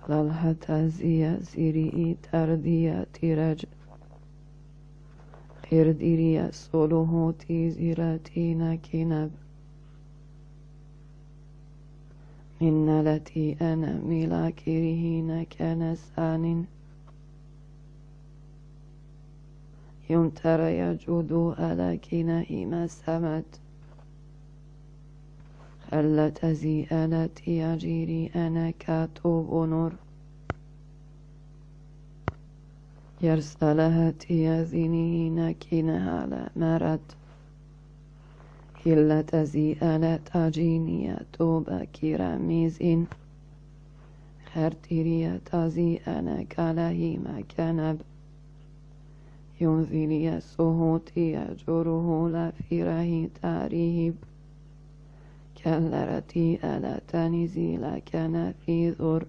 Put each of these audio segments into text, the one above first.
للحتازية زيري تردية تيرج خيرديرية صلوه تيزيراتينا كنب من التي أنا ملاكرهين كنسان يمتر يجود ألكنه ما سمت خلت زيالت يجيري أنا كاتوب نور يرسلها تيازينين كنها لا مرت هلت زيالت أجينية توبا كراميزين خرتيرية تزيأنا كالهي مكانب ينزلي صهوتي يجره لفره تاريب كالرتي ألا تنزيل كان في ذر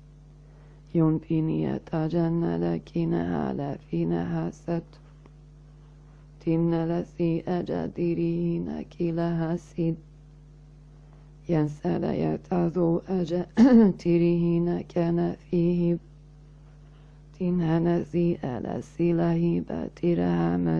ينبني تجنل كنها لفينها ست تن لسي أجدرين كلها سيد ينسل يتذو أجترهن كان فيه تنها نزي ألسله باترهمت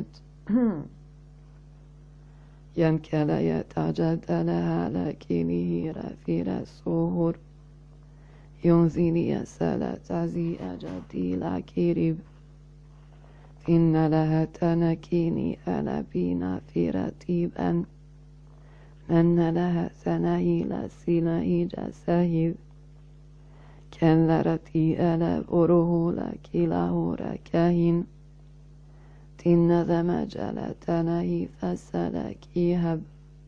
ينكل يتجدلها لكنه رفير الصهور ينزل يسال تزي أجدي لكرب إن لها تنكيني ألبين في رتيبا من لها سنهيل سنهي جسهب كان لرتي ألا أره لكله ركهن تن ذمجل تنهي فسلكيهب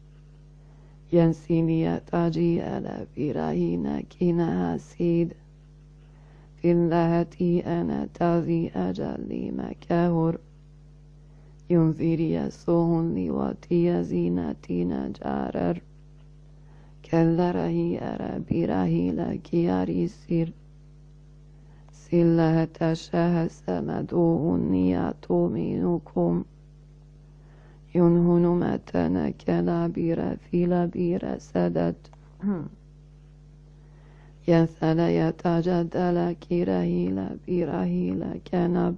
ينسيني تجي ألا برهين كنها سيد في اللهتي أنا تذي أجلي مكهر ينذري صهن لواتي زينتين جارر كالرهي أرى برهي لكياري سير سلها تشه سمدوه نياتو منكم ينهن متنا كلابير في لبير سدت ينثل يتجدل كرهيل برهيل كنب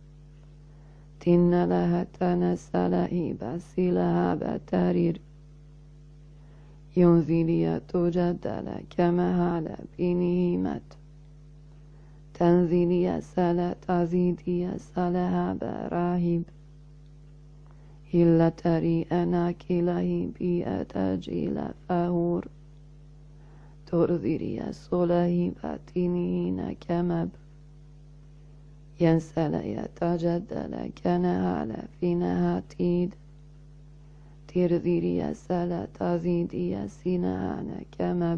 تن لها تنسله بسلها بترير ينزل يتجدل كما هل بنهمت تنزل يسال تزيد يسالها براهب إلا تري أنا كله بأتجيل فهور ترذري صله باتنين كمب ينسل يتجدل كنهال فينها تيد ترذري يسال تزيد يسينهان كمب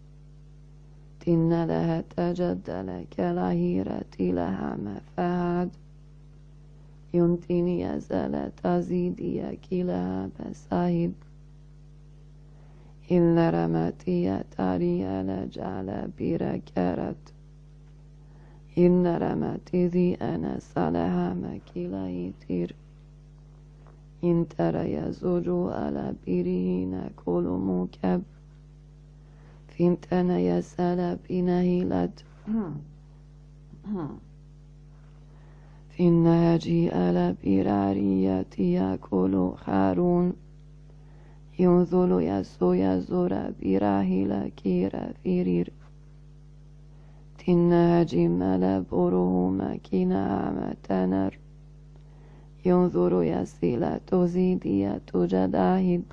تن لها تجدل كلهيرة لها مفاد ينتني يزال تزيدي كلها بساهب إلا رمتي تاري لجعل بركرت إن رمتي ذي أنا صالها مكيلا تير إن ترى يزوج على برهن كل موكب فينتنا يسال بنهيلت في النهج على برارية يأكل خارون ينزل يسو يزور براهيل كير فيرير تنهج ملبره مكينا متنر ينظر يسيل تزيدية تجداهد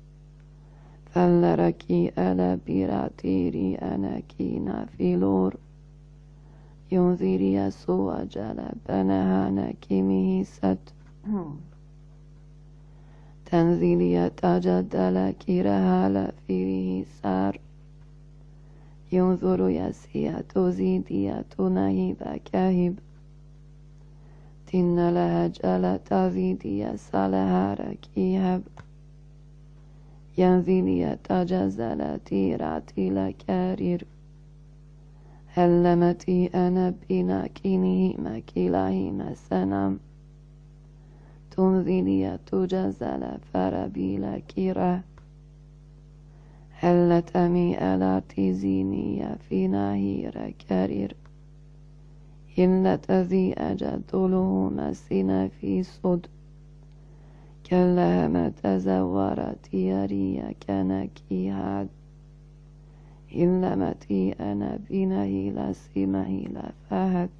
فلركي ألا براتيري أنا كينا فيلور ينذر يسوع جلبنها نكمه ست تنزيل يتجدل كرها لفيره سار ينظر يسيا تزيدية نهيب كهب تن لها جل تزيدية سالها ركيهب ينزل يتجزل تيراتي لكارير هلمتي أنا بناكينه مكيله مسنم تنزلي تجزل فربيل كيرة هلت أمي ألاتي زيني في نهير كرير هلت ذي أجدله مسين في صد كلها ما تزورت يري كنكي هاد إلا متي أنا بنهيل سمهيل فهد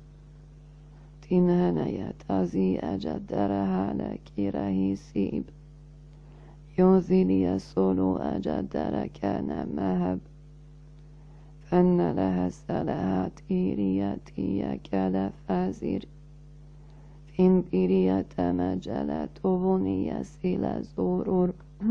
تنهنا يتازي أجدرها لكي رهيسيب ينزل يسول أجدر كان مهب فن لها سلها تيريتي كالفازر فين برية مجلة بني سيل زورور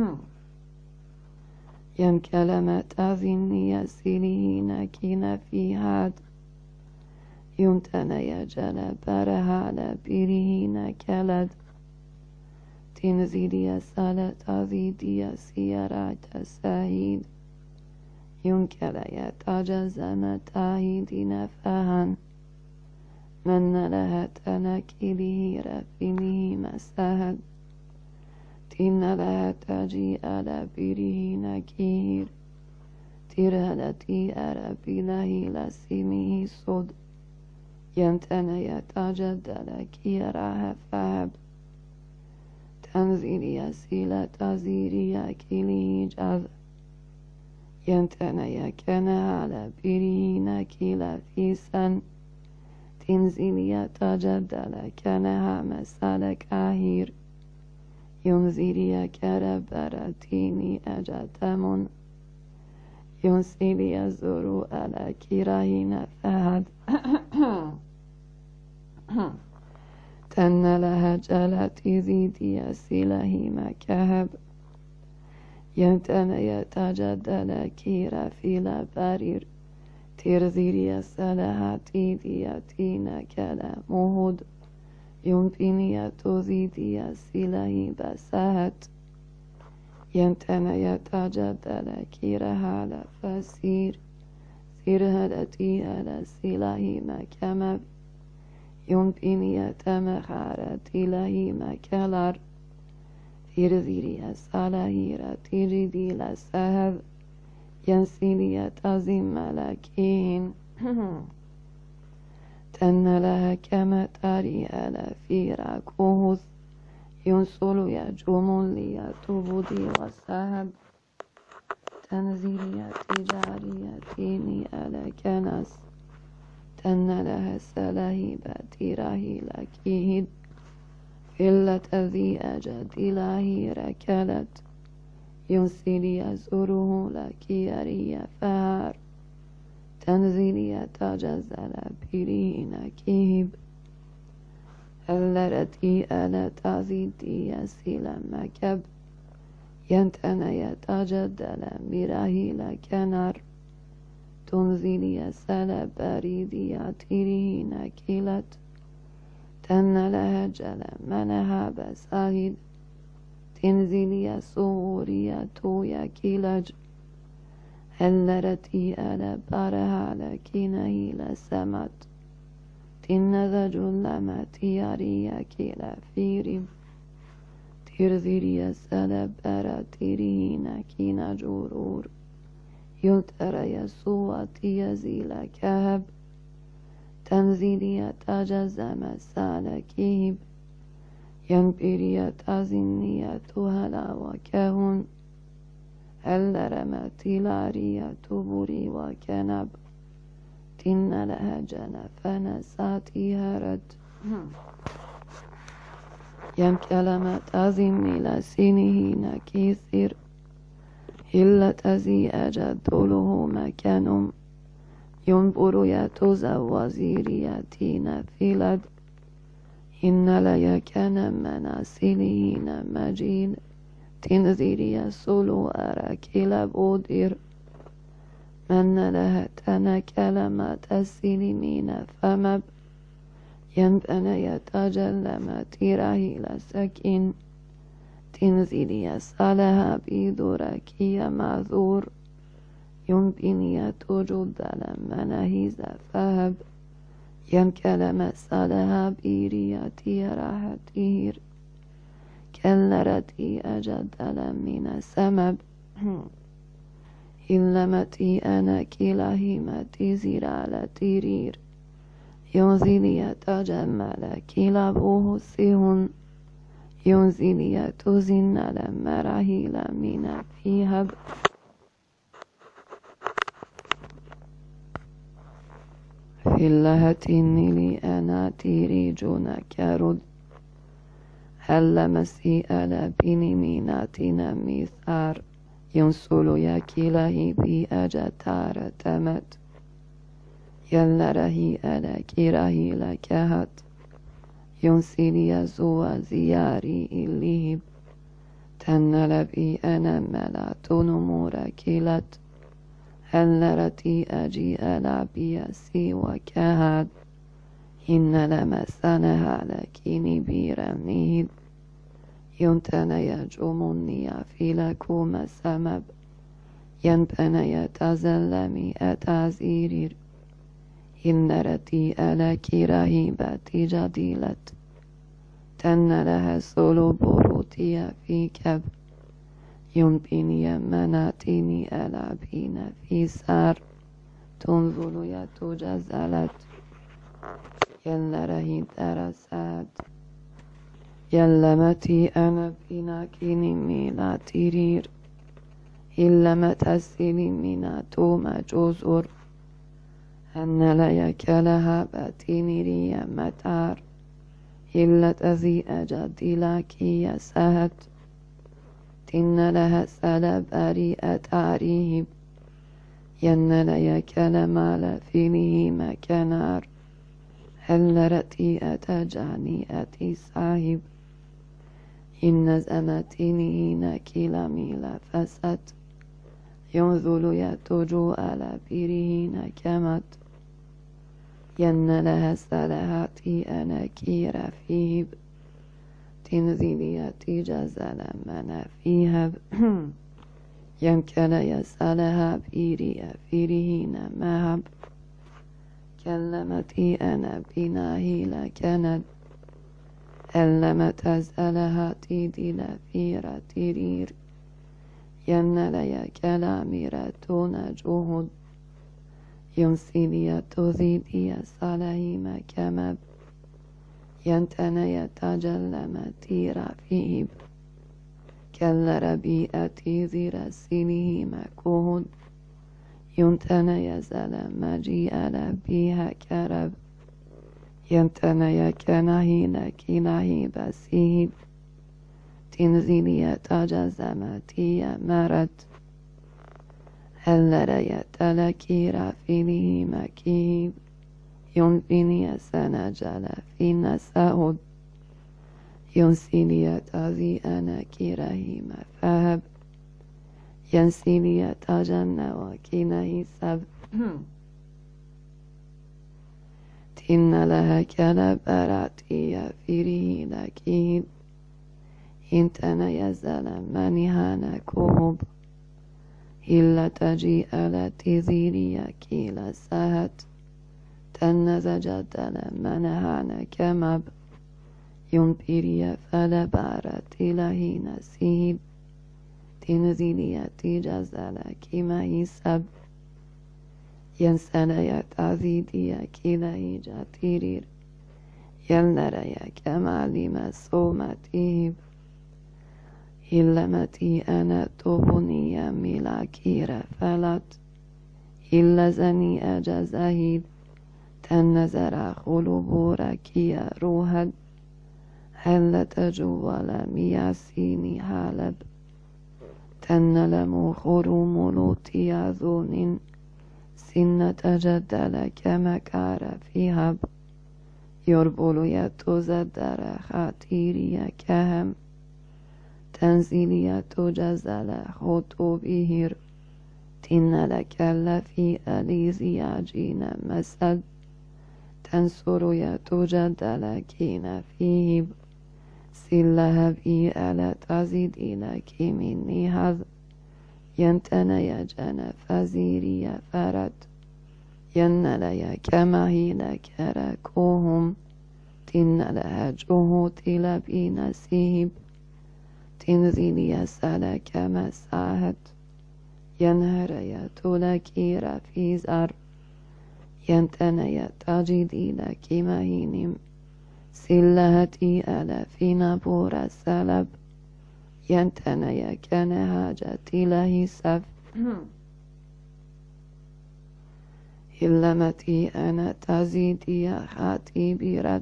ين كلمة ذني سيلين كين في هاد يمتن يجل برها لبرهين كلد تنزيل يسالة ذي سيارات ساهيد ينكل يتجزم تاهيد نفهن من لها تنكيله رفمه مسهد تن لها تجي على بره نكير ترهلتي أربي له لسمه صد يمتن يتجدل كيرها فهب تنزيل يسيل تزير يكيله جذ يمتن يكن على بره نكيل في سن تنزيل يتجدل كنها مسالك أهير ينزيل يكربرتيني أجتمون ينزيل يزور على كراهين فهد تن لها جلت زيدي يسيله مكهب يمتن يتجدل كيرا في لبرير ترزير يسالها تيديتين كلا مهد يمكن يتزيد يسيله بسهت يمتن يتجدل كيرها لفسير سيرهدتي على سيله مكمب يمكن يتمخارت له مكالر ترزير يساله رتجدي لسهب ينسيل يتزم لكين تن لها كما تري على في راكوهز ينصل يجوم ليتبدي وسهب تنزيل تجاريتين على كنس تن لها سلهبة رهيل كيهد إلا ذي أجد إلهي ركلت ينسل يزوره لك يري فهر تنزيل يتجزل برين كيب هلرتي ألا تزيدي يسيل مكب ينتن يتجدل برهيل كنر تنزيل يسال بريدي تيرين كيلت تن لها جل منها بساهد تنزيل يسوري تويا كيلج هلرتي ألا برها لكينه لسمت تنذ جلمت يري كيلا فيرم ترزيل يسال برتيرين كين جرور يلتر يسوع يزيل كهب تنزيل يتجزم سالكيب ينبري تزنية هلا وكهن هل رمت لارية بري وكنب تن لها جنفن ساتي هرد ينكلم تزم لسنه نكيثر إلا تزي أجدله مكانم ينبر يتزوزيريتين فيلد إن لا يكن مناسلين مجين تنزيل يسول أراكيل بودير من لها تنكلم تسلمين فمب ينبن يتجلم تيرهيل سكين تنزيل يسالها بيدركي معذور يمكن يتجد مناهيز فهب ينكلم سالها بيريتي راحتير كالرتي أجدل من سمب إلمتي أنا كلاهمتي زرالة ترير ينزلي تجمل كلابه سهن ينزلي تزن لما رهيل من فيها في اللهتين لأنا تريجون كرد هل مسيئة بنميناتنا مثار ينسل يكله بأجتار تمت يلره ألا كره لكهت ينسل يزوى زياري إليه تنل بي أنا ملات نمور كلت هلرتي أجي ألا بيسي وكهد إن لمسنها لكني بيرنيد ينتنى يجمني في لكم سمب ينبنى يتزلمي أتازيرير إن رتي ألا كرهيبتي جديلت تن لها سلو بروتي في كب ينبني مناتيني ألا بين في سار تنزل يتجزلت يلره درسات يلمتي أنا بناكيني ميلا ترير إلا تسيني منا توم جزر أن لا يكلها باتيني ري متار إلا تزي أجدي لكي يسهت تن لها سلب أريئة أريهب ين لا يكل مال فينه مكنار هل رتي أتجاني أتي صاحب إن زمتيني نكيل ميلا فسد ينزل يتجو على بيره نكمت ين لها سلهاتي أنا كير فيهب تنزيليتي جزل من فيهب يمكن يسألها بيري فيره نمهب كلمتي أنا بناهي لكند ألم تزألها تيدي لفيرة ترير ين لي كلاميرة جهد ينسيلي تزيدي صالحي مكمب ينتنى يتجلم تيرا فيب كل ربيئتي زير سينه مكهد ينتنى يزل مجيء لبيها كرب ينتنى يكنهي لكنهي بسيب تنزيل يتجزمتي مرد هل ريت لكي رافله مكيب ينبني سنجل في نسهد ينسيلي تذي أنا كره مفهب ينسيلي تجن وكنه سب تن لها كلب أراتي فيه لكيد إنتنا يزل منهانا كهب إلا تجيء لتزيري كيل سهت تنزجت منهانا كمب ينبري فلبارت لهي نسيد تنزيلي تجزل كما يسب ينسل يتعزيدي كيله جاتيرير يلنري كمالي مسومتيب إلمتي أنا تبني ملاكير فلت إلا زني أجزهيد تنزر خلبوركي روحد هل تجول مياسيني حالب تنلم خروم لوتي ذون سن تجدل كمكار فيهب يربل يتزدر خاتيري كهم تنزيل يتجزل خطوبهر تن لك في أليزي عجين مسد تنصر يتجدل كين فيه سلها في ألا تزيد لك مني هذ ينتنى يجن فزيري فرد ينلي كما هي لك ركوهم تن لها جهود لبي نسيب تنزيل يسأل كما ساهت ينهريا تولكيرا في زار ينتنيا تاجدينا كمهينم سلهتي ألا في نبور سلب ينتنيا كان حاجتي له سف إلمتي أنا تزيدي خاتي برد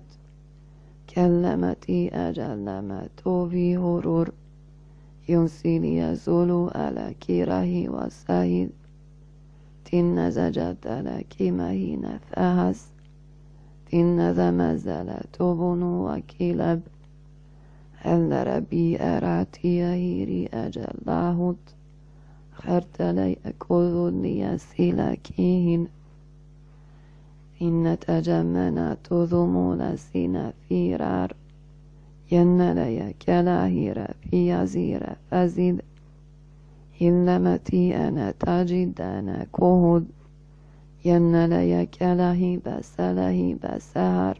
كلمتي أجلما توفي هرور ينسيني زولو على كيره وسهيد تن زجد على كمهين فهس تن زمزل تبنو وكلب هل ربي أراتي هيري أجلاهد خرت لي أكوذني سلاكيهن إن تجمنا تذمون سنا فيرار ين لي كلاهير في يزير فزد إلمتي أنا تجد أنا كهد ين لي كلاهيب سلاهيب سهر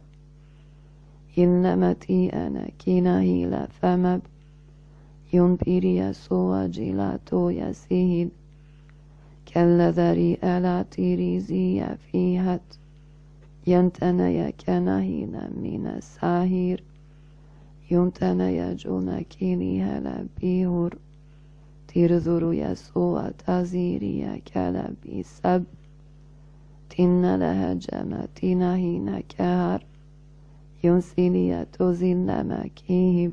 إلمتي أنا كناهيل فمب ينبيري سوى جلاتو يسيهد كالذري ألا تريزي فيهت ينتني كناهيلا من الساهر ينتني جونكيني هلا بيهور ترذر يسوع تزيري كلا بسب تن لها جمع تنهين كهر ينسيني تزل مكيهب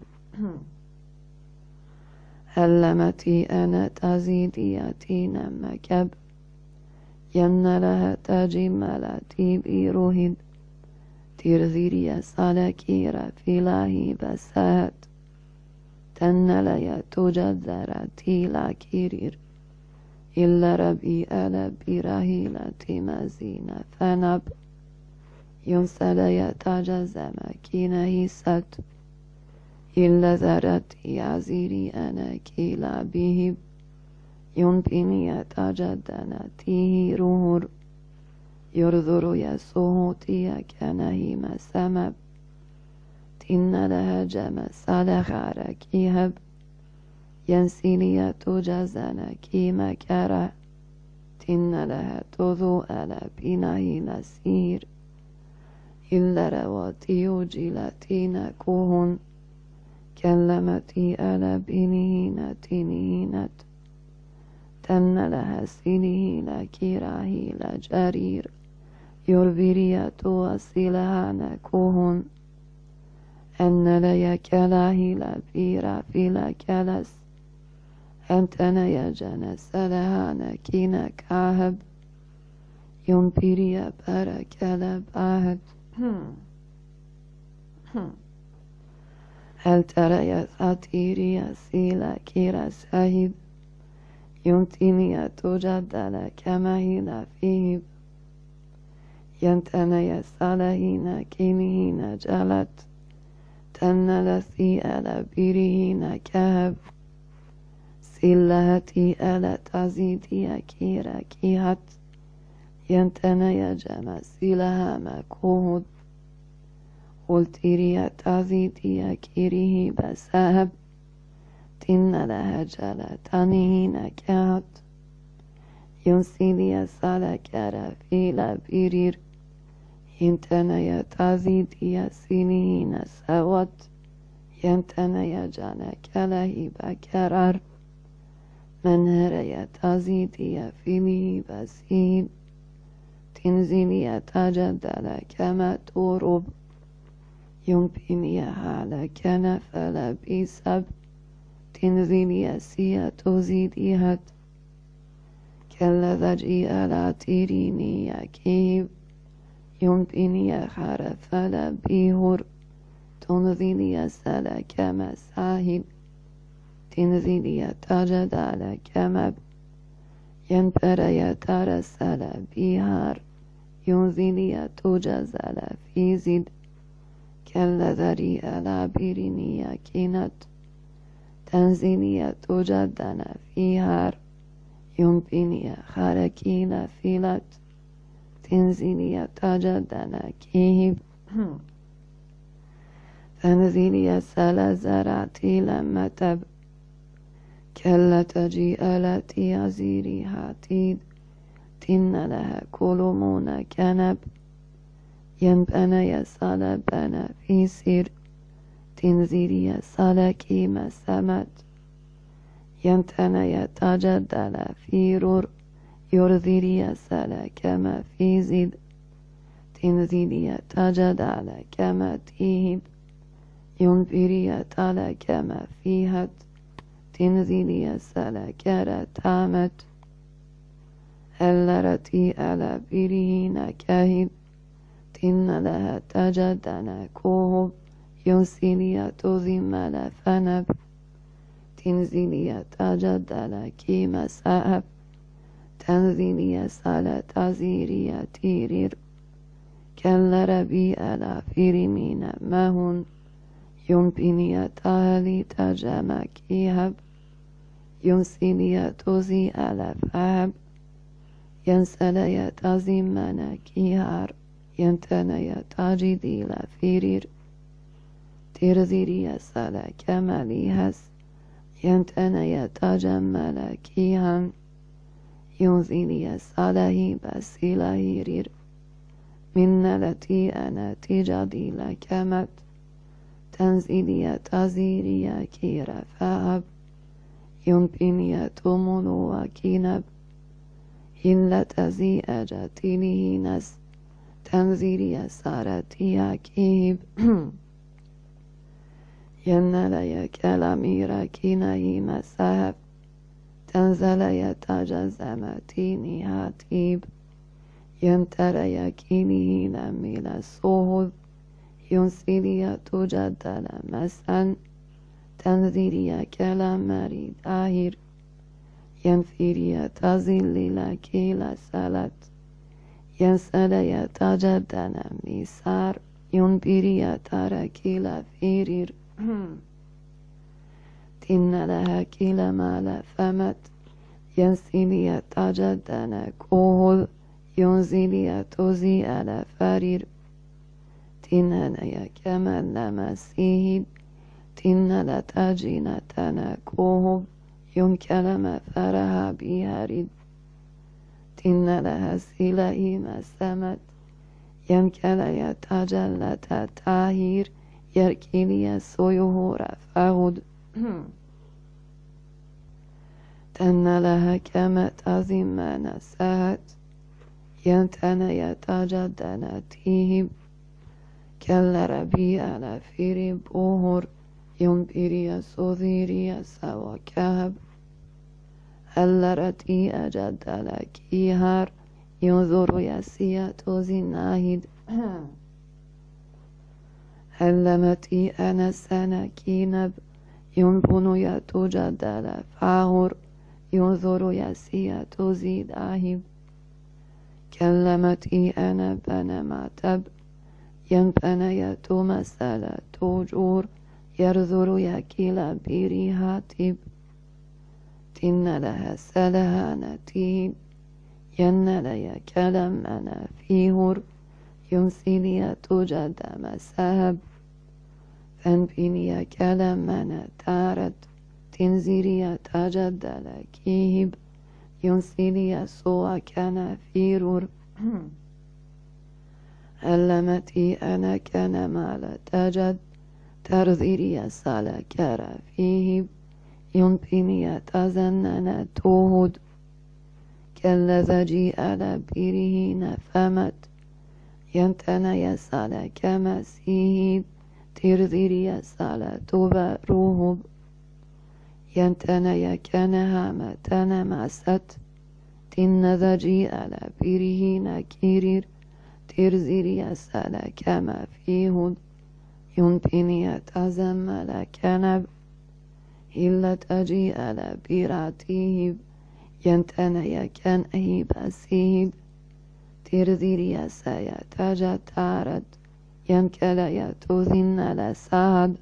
هلمتي أنا تزيدي تينا مكب ين لها تجملتي بيروهد ترذيري سالكيرا في لاهي بسات تن ليا تجذر تيلا كيرير إلا ربي ألا برهيلة مزينة فنب ينسليا تجزم كينه ست إلا ذرت يعزيري أنا كيلا بهب ينبني تجدنا تيه روهر يرذر يسوهتي كنهيم سمب تن لها جم سالخار كيهب ينسيني تجزنا كيما كره تن لها تذو ألا بنهين سير إلا رواتي جلتين كوهن كلمتي ألا بنهين تنهينت تن لها سنين كراهي لجرير يربيريا توصلها نكوهن أن ليا كلاهي لبيرا في لكلس أنتنا يا جنس لها نكينا كاهب ينبيريا برك لباهد هل ترى يا ثاتيريا سيلا كيرا سهيد ينتني تجدل كما هنا فيه ينتني صالحين كينهين جلت تنلثي ألا بيرهين كهب سلهتي ألا تزيدي كيرا كيهت ينتني جمع سلها مكوهد قلتيري تزيدي كيره بسهب تن لها جلتانهين كهت ينسيني سالكر في لبيرير ينتني تزيدي سنين سوت ينتني جانك لهي بكرر من هري تزيدي فيه بسيب تنزيني تجدل كما تورب ينبني حالك نفل بسب تنزيني سيا تزيديهت كالذجي ألا تيريني كيب ينبني خرف لبيهر تنزيني سلك مساهب تنزيني تجدل كمب ينبري ترسل بيهار ينزيني تجزل في زد كالذري ألا بيريني كينت تنزيني تجدن فيهار ينبني خاركين فيلت تنزيني تجدن كيهب تنزيني سل زرعتي لما تب كلا تجي التي عزيري هاتيد تن لها كلمون كنب ينبنا يسال بنا في سير تنزيري يسال كيما سمت ينتنا يتجدل في رور يرذيري يسال كما في زيد تنزيري يتجدل كما تيهب ينبري يتال كما فيهت تنزيلي يسال كرا تامت هلرتي على بريهن كاهب تن لها تجدنا كوهب ينسيلي تزم فنب تنزيلي تجدل كيما سأب تنزيلي سال تزيري تيرير كالربي على فرمين مهن ينبني تالي تجمع كيهب ينسيني توزي على فهب ينسلي تزمنا كيهار ينتني تجدي لفيرير ترزيري سال كمالي هس ينتني تجمل كيهان ينزيني ساله بسيلهيرير من التي أنا تجدي لكمت تنزيلي تزيري كير فهب ينبني تمنو كينب إلا تزي أجتيني نس تنزيلي سارتي كيب ينلي كلامير كيني مسهب تنزلي تجزمتيني هاتيب ينتري كيني نميل الصهد ينسيلي تجدل مسا تنزيلي كلامري داهر ينفيري تزيل لكيل سلت ينسلي تجدل ميسار ينبري تركيل فيرير تن لها كيل مال فمت ينسيلي تجدل كوهل ينزيلي تزي على فرير تنني كما لمسيهد تن لتجين تنكوهب ينكلم فرها بيهرد تن لها سيلهي مسمت ينكل يتجلت تاهير يركيني سيوه رفهد تن لها كما تزم نسهت ينتن يتجدن تيهب كالربي على فيري بوهر ينبري صذيري سوى كهب هلرتي أجدل كيهار ينظر يسيا توزي ناهد هلمتي أنا سنة كينب ينبن يتجدل فاهر ينظر يسيا توزي داهب كلمتي أنا بنماتب ينبنى يتمثل توجور يرذر يكيل بيري هاتب تن لها سلها نتيب ين لي كلم أنا فيهر ينسيني تجد مسهب فانبني كلم أنا تارد تنزيري تجدل كيهب ينسيني سوى كان فيرور علمتي أنا كان مال تجد ترذيري سال كرا فيه ينبني تزنن توهد كالذي على بيره نفمت ينتنى يسال كما سيهد ترذيري سال تبروهب ينتنى يكنها متن مست تنذجي على بيره نكيرير ترزيري سال كما فيهد ينبني تزمل كنب إلا تجي على بيراتيه ينتنى كان بسيد ترذيري سايا تجا تارد ينكل يتوذن لساد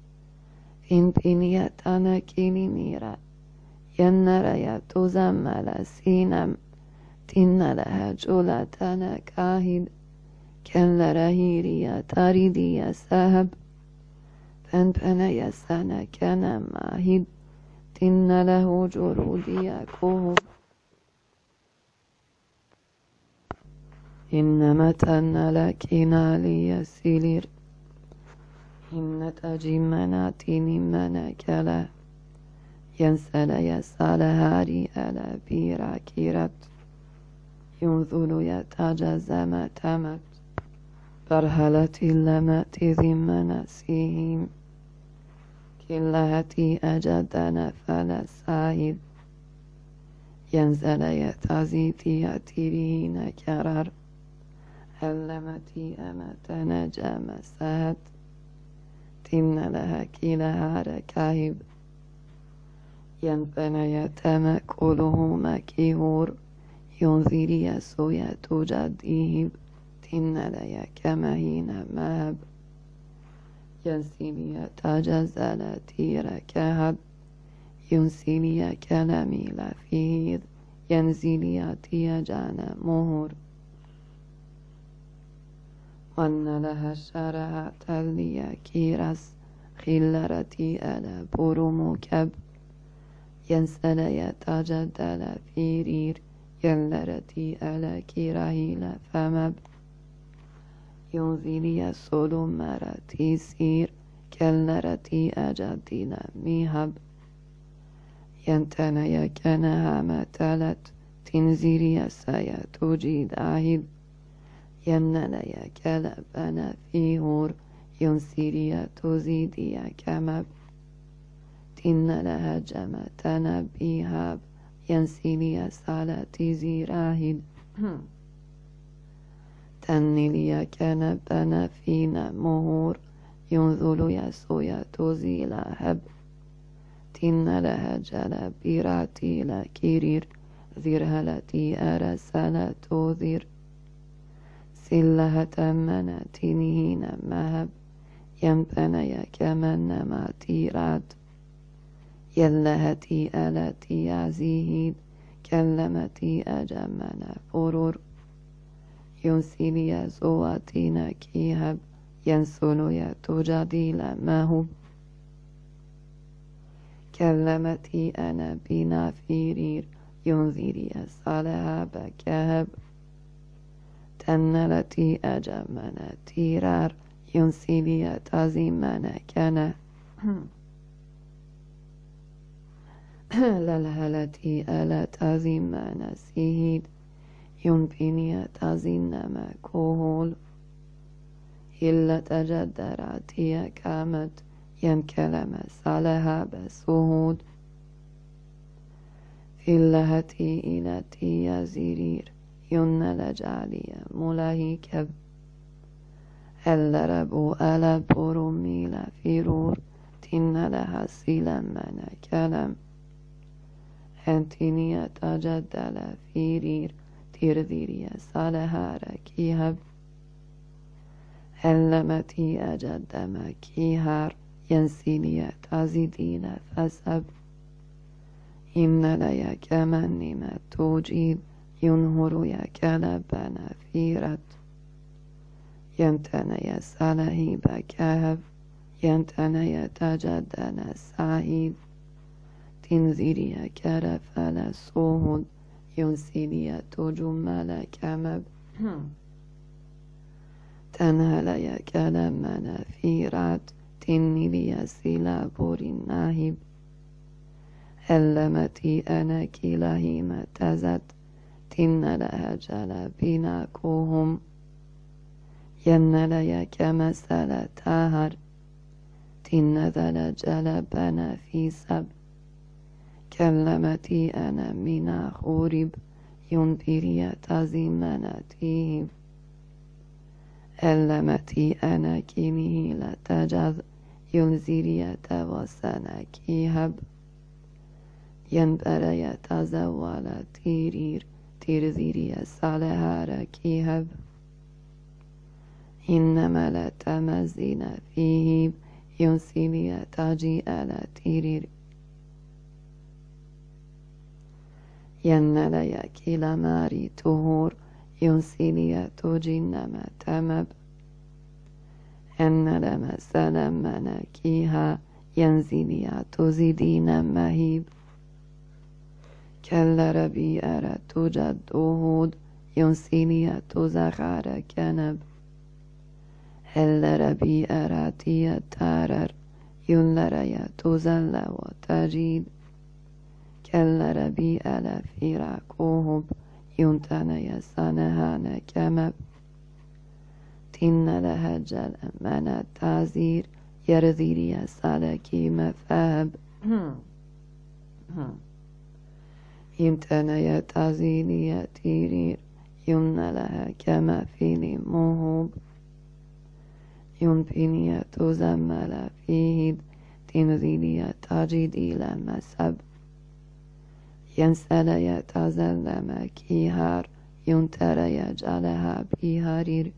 ينبني تنكيني ميرا ينر يتوزمل سينم تن لها جولة تنكاهد كان لرهيري تريدي سهب فانبنى يسانا كان ماهد تن له جرودي كوه إنما تن لكنا ليسيلير إن تجمنا تيني منا كلا ينسل يسال هاري ألا بيرا كيرت ينذل يتجزم تمت برهلت لمت ذمنا سيهم كلهتي أجدنا فلا سايد ينزل يتزيتي يتيرين كرر علمتي أمتنا جامسات تن لها كلها ركاهب ينبن يتمكله مكيهور ينذري يسويا تجديهب تن لها كمهين مهب ينسيني تجزل تيركهب ينسيني كلامي لفيذ ينزلي تيجان مهور وأن لها الشرها تلي كيرس خلرتي ألا برمكب ينسل يتجدل فيرير يلرتي ألا كيرهيل فمب ينزلي سلمرتي سير كلرتي أجدل ميهب ينتني كنها متلت تنزيري سيتجد أهد ينني كلبنا فيهور ينسيري تزيدي كمب تن لها جمتنا بيهاب ينسيني سالتي زيراهد تنلي كنبنا فينا مهور ينذل يسويا تزيل هب تن لها جلبيراتي لكيرير ذرهلتي أرسل تذير سلها تمنا تنهين مهب ينبني كمن ما تيرات يلهتي ألتي عزيهيد كلمتي أجمنا فرور ينسيني زواتنا كيهب ينسونو يتجديل مهب كلمتي أنا بنافيرير ينذري صالها بكهب تنلتي أجمنا تيرار ينسيني تزيمنا كنا للهلتي ألا تزيمنا سيهيد ينبيني تزينما كوهول إلا تجدراتي كامت ينكلم صالها بسهود في اللهتي إلتي يزيرير ين لجالي ملاهيكب اللرب ألا برمي لفيرور تن لها سيلمنا كلم أنتني تجدل فيرير ترذيري صالها ركيهب علمتي أجدم كيهار ينسيني تزيدين فسب إن لي كمن ما توجيد ينهر يكلبنا فيرت ينتني سلهي بكهب ينتني تجدنا سعيد تنزيري كرفل سوهد ينسيني تجمل كمب تنهلي كلمنا فيرت تنلي سلا بوري ناهب علمتي أنا كلهي متزت تن لها جلبنا كوهم ين لي كمثل تاهر تن ذل جلبنا في سب كلمتي أنا من خورب ينبري تزيمنا تيهب علمتي أنا كنه لتجذ ينزيري توسنا كيهب ينبري تزول تيرير ترذيري صالها ركيهب إنما لا تمزين فيه ينسيني تجي على تيرير ين لي كلا ماري تهور ينسيني تجنما تمب أن لما سلمنا كيها ينزليا تزيدين مهيب كلا ربي أرى توجد أهود ينسينيا تزخار كنب هل ربي أرى تي تارر ينلريا تزل وتجيد كلا ربي ألا فيرا كوهب ينتنيا سنهان كمب تن لها جل من تعزير يرذيريا سالكي مفاب يمتنيا تعزينيا تيرير يمن لها كما فيني موهوب ينبينيا تزمل فيه تنزيليا تجد إلى مسب ينسليا تزلم كيهار ينتريا جالها بيهارير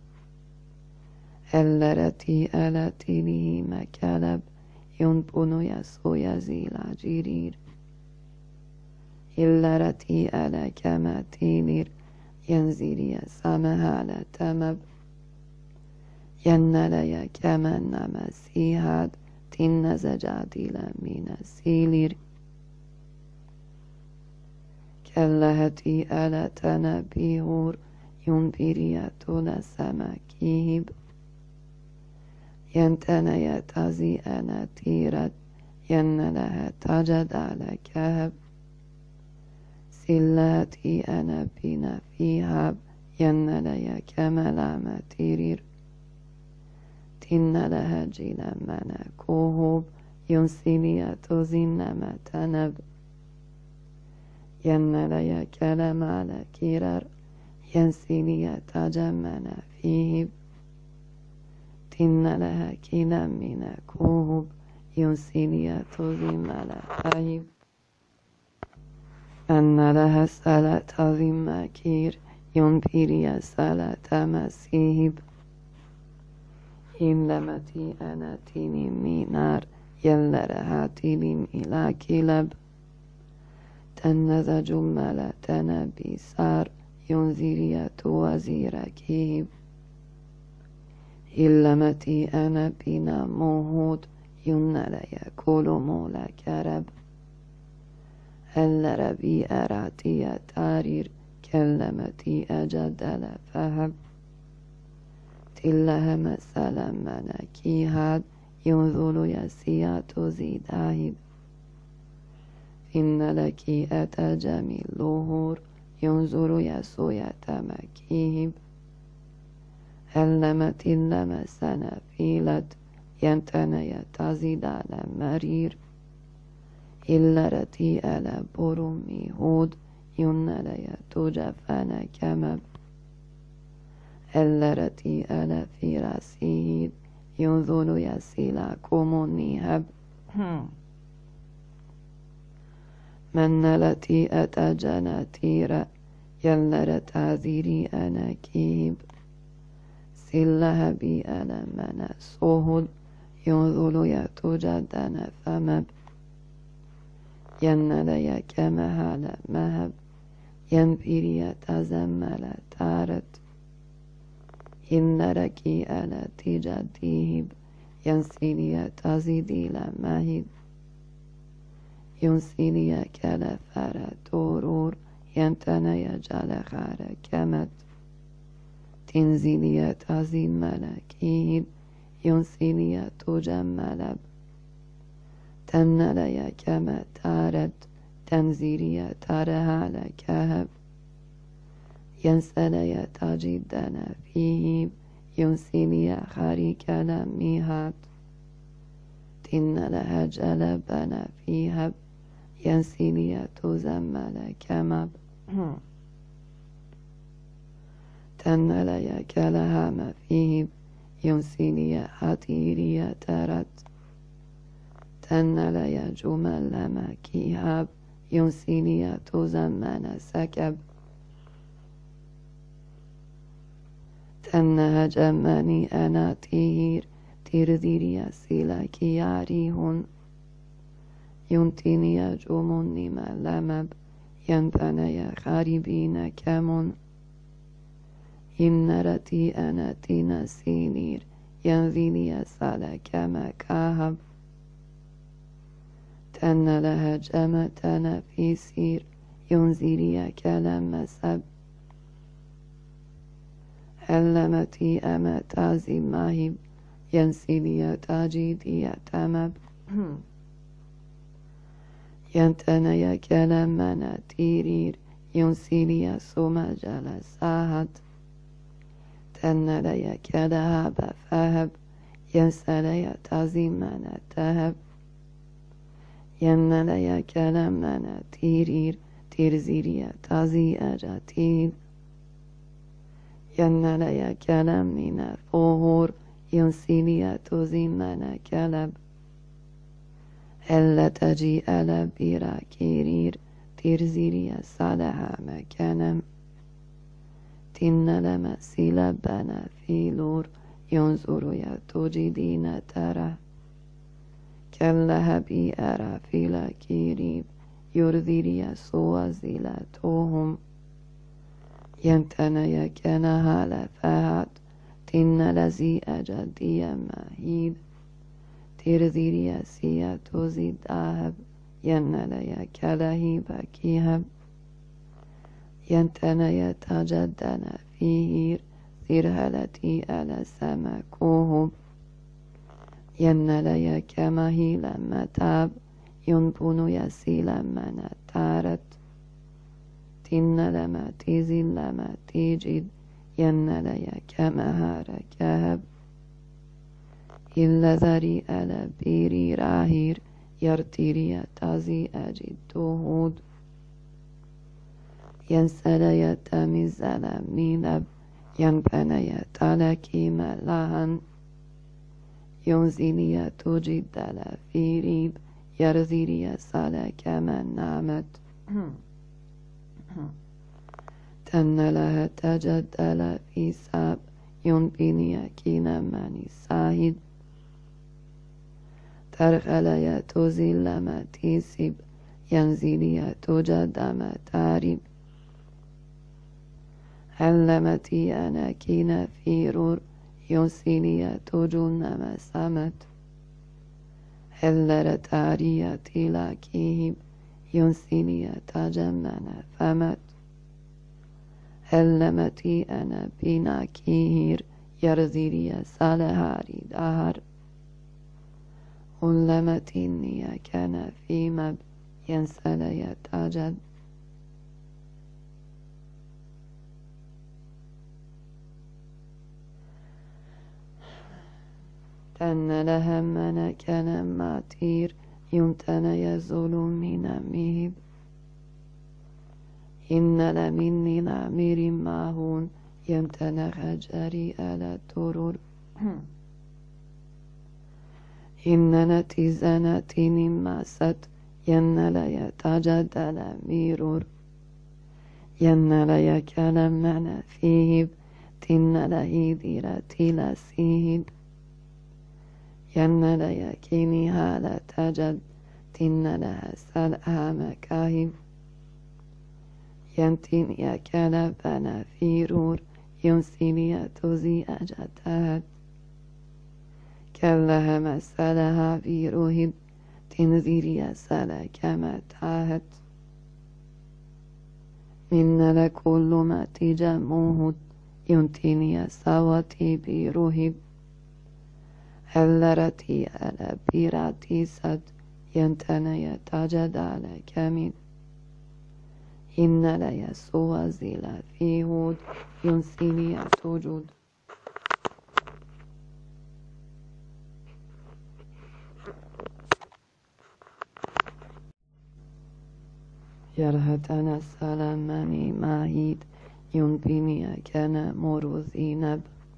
الرتي التي لي مكالب ينبنو يسو يزيل جرير الرتي ألا كما تينير ينزيري سمها لتمب ينليا كما نمسيهاد تنزجاديل من سيلير كاللهتي ألا تنبيهور ينبيريا تنسمكيهب ينتنيا تزي أنا تيرت ين لها تجد على كهب سلاتي أنا بنا فيها ين ليا كملا ما تيرير تن لها جيلا منا كوهوب ينسينيا تزين ما تنب ين ليا كلام على كيرر ينسينيا تجمنا فيه تن لها كلا من كوهب ينسينيا تزيم على فايب أن لها سالة تزيم كير ينبيريا سالة مسيب إن لمتي أنا تيني مينار يلرها تيني إلى كلب تنز جملة تنبي سار ينزيريا توزير كيب إلمتي أنا بنا موهود ينليا كل مولا كرب هل ربي أراتي تارير كلمتي أجدل فهب تلها مثلا منكي هاد ينظر يسيا تزيداهد إن لك أتجمي اللهور ينظر يسويا تمكيهب هل لمت لمسنا فيلت ينتنيا تزيد على مرير إلا رتي على برمي هود ينليا تجفنا كمب إلا رتي على في راسيد ينظر يسيلا كوموني هب من التي أتجنا تيرا يلا رتازيري أنا كيب سلها بي أنا من سوهد ينظر يتجدنا فمب ينليا كمهال مهب ينبيريا تزمل تارت إن ركي ألا تجديهب ينسينيا تزيدي لمهد ينسينيا كالفار تورور ينتنيا جال خار كمت تنزينيا تزين ملكيهب ينسينيا تجملب تنليا كما تارت تنزيريا تارها لكهب ينسليا تجدنا فيه ينسينيا خاريك لميهات تن لها جلبنا فيها ينسينيا تزمل كمب تنليا كلها ما فيه ينسينيا حتيريا ترت تنليا جمل ما كيهب ينسينيا تزمن سكب تنها جمني أنا تير ترذيريا سيلاكي يعريهن ينتينيا جمني ما لمب ينتنيا خاربين كمن إن رتي أنا تينا سينير ينذينيا سالك ما كاهب تن لها جمتنا في سير ينزلي كلام سب علمتي أما تازي ماهب ينسلي تاجيدي تمب ينتني كلامنا تيرير ينسلي سوما جلساهد تن لي كلهب فهب ينسلي تازيمنا تهب ين لي كلامنا تيرير تيرزيري تازي أجاتيد ين لي كلامنا فهور ينسلي تزيمنا كلب ألا تجي ألا بيرا كيرير تيرزيري صالحا مكانم تن لما سيلبنا في لور ينظر يا تجدين ترى كاللهب أرى في لكيريب يرذيري سوازلتهم ينتني كنها لفهات تن لزي أجدي مهيد ترذيري سيا تزيد أهب ينلي كلهي بكيهب ينتني تجدنا فيه سرهلتي ألا سمكوهم ينلي كمهي لما تاب ينبون يسي لما نتارت تن لما تيزي لما تيجد ينلي كمهار كهب إلا ذري ألا بيري راهير يرتيري تازي أجد تهود ينسلي تمزل ميلب ينبني تلكي ملهن ينزلي تجد في ريب يرزيري سلك من نامت تن لها تجدل في ساب ينبني كين من ساهد ترخلي تزل ما تيسب ينزلي تجد ما تارب علمتي أنا كين في رور ينسلي تجن ما سمت هلر تاريتي لكيهب ينسلي تجمن فمت علمتي أنا بنا كيهر يرزيري سالهاري دهر علمتني كان في مب ينسلي تجد تن لها من كان ماتير يمتن يزول من مهب إن لمني نامير ماهون يمتن خجري ألا ترور إن نتيزنتين ماست ين لا يتجدل ميرور ين لا يكلم من فيه تن لهيدير تلسيد ين لا يكيني هالا تجد تن لها سلها مكاهب ينتين يكلبنا في رور ينسيني تزي أجتهد كلها مسألها في روهب تنزيري سلا كما تاهت من لكل ما تجموه ينتيني سواتي بروهب هلرتي على بيراتي سد ينتني تجد على كمين إن لا يسوى زيلا في هود ينسيني توجد يرهتنا سلامني ماهيد ينبيني كان مروزي نب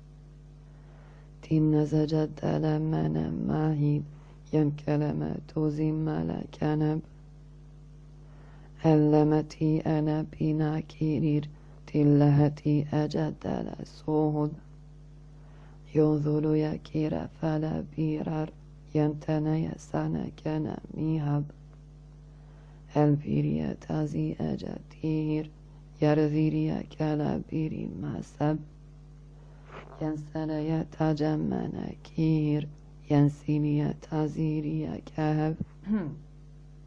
تين زجد لمنا ماهيد ينكلم توزم لكنب علمتي أنا بنا كيرير تلهتي أجد لسوهد ينظر يكير فلا بيرر ينتني سنة كان ميهب البيريا تازي أجاتير يرذيريا كالبيري مسب ينسلي تجمنا كير ينسيني تازيريا كهب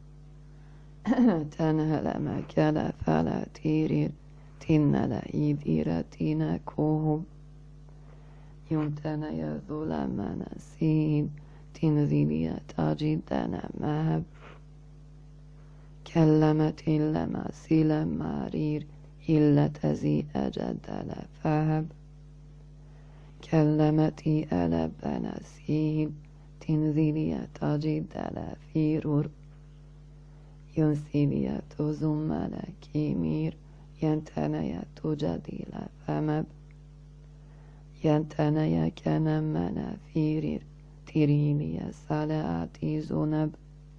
تنهل مكلا فلا تيرير تنلا إيدير تينا كوهب يمتنا يذول مناسيب تنزيلية تاجدنا مهب كلمت إلا ما سيلا مارير إلا تزي أجدل فهب كلمتي ألا بناسيب تنزيلية تاجدل فيرور ينسيلية تزمل كيمير ينتنيا تجديل فمب ينتنيا كنمنا فيرير تيريليا سالاتي زنب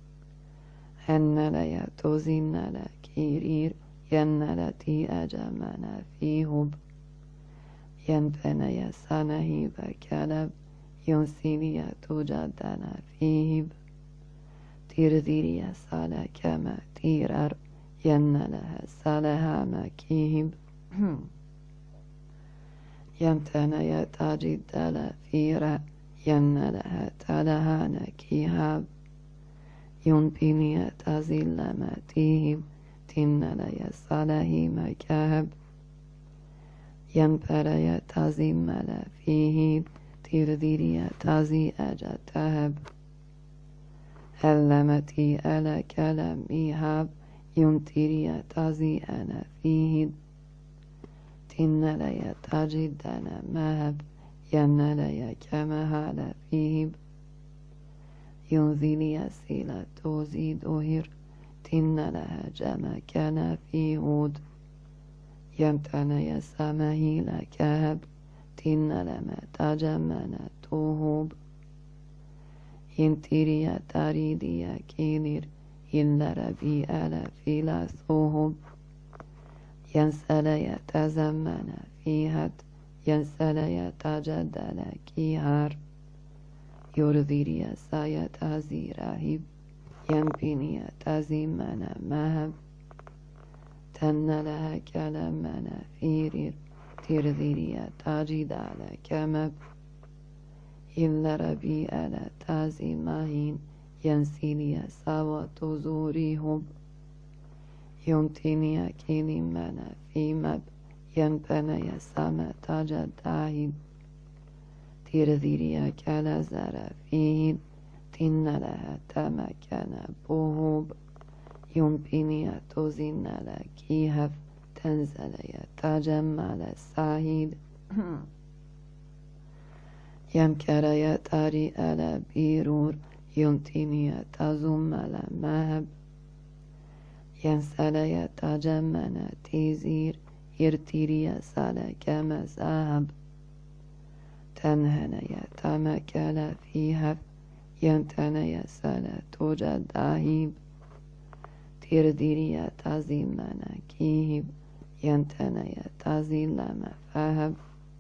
هنليا تزنل كيرير ينلتي أجمنا فيهب ينتنيا سنهيب كلب ينسيليا تجدنا فيهب تيرذيريا سالا كما تيرر ينلها سالها مكيهب يمتنيا تجدل فيرا ينلها تلها نكيهب ينبينيا تزل ما تيهب تنليا سالهي مكهب ينبريا تزمل فيهب تيرذيريا تزي أجتهب هلمتي ألا كلام إيهاب يمتريا تزي أنا فيه تنليا تجدنا مهب ينليا كما هالا فيه ينزليا سيلا توزي دهر تنلها جما كان في هود يمتنيا سمهيلا كهب تنلما تجمنا توهب ينتريا تريديا كينير إلا ربي ألا فيلا ثوهب ينسليا تزمنا فيهد ينسليا تجدل كيهار يرذيريا سايا تزي راهب ينبينيا تزمنا مهب تنلها كلامنا فيرير ترذيريا تجدل كمب إلا ربي ألا تازي ماهين ينسينيا سوا تزوريهم يمتنيا كيني منا في مب ينبنيا سما تجداهب ترذيريا كلا زر فيهن تن لها تمكن بوهب يمبنيا تزن لكيهف تنزليا تجمل السعيد يمكريا تاري ألا بيرور يمتنيا تزمل مهب ينسليا تجمنا تيزير يرتيريا سلك مذهب تنهنيا تمكل فيها ينتنيا سلا توجد داهيب ترديريا تزمنا كيهب ينتنيا تزلما فهب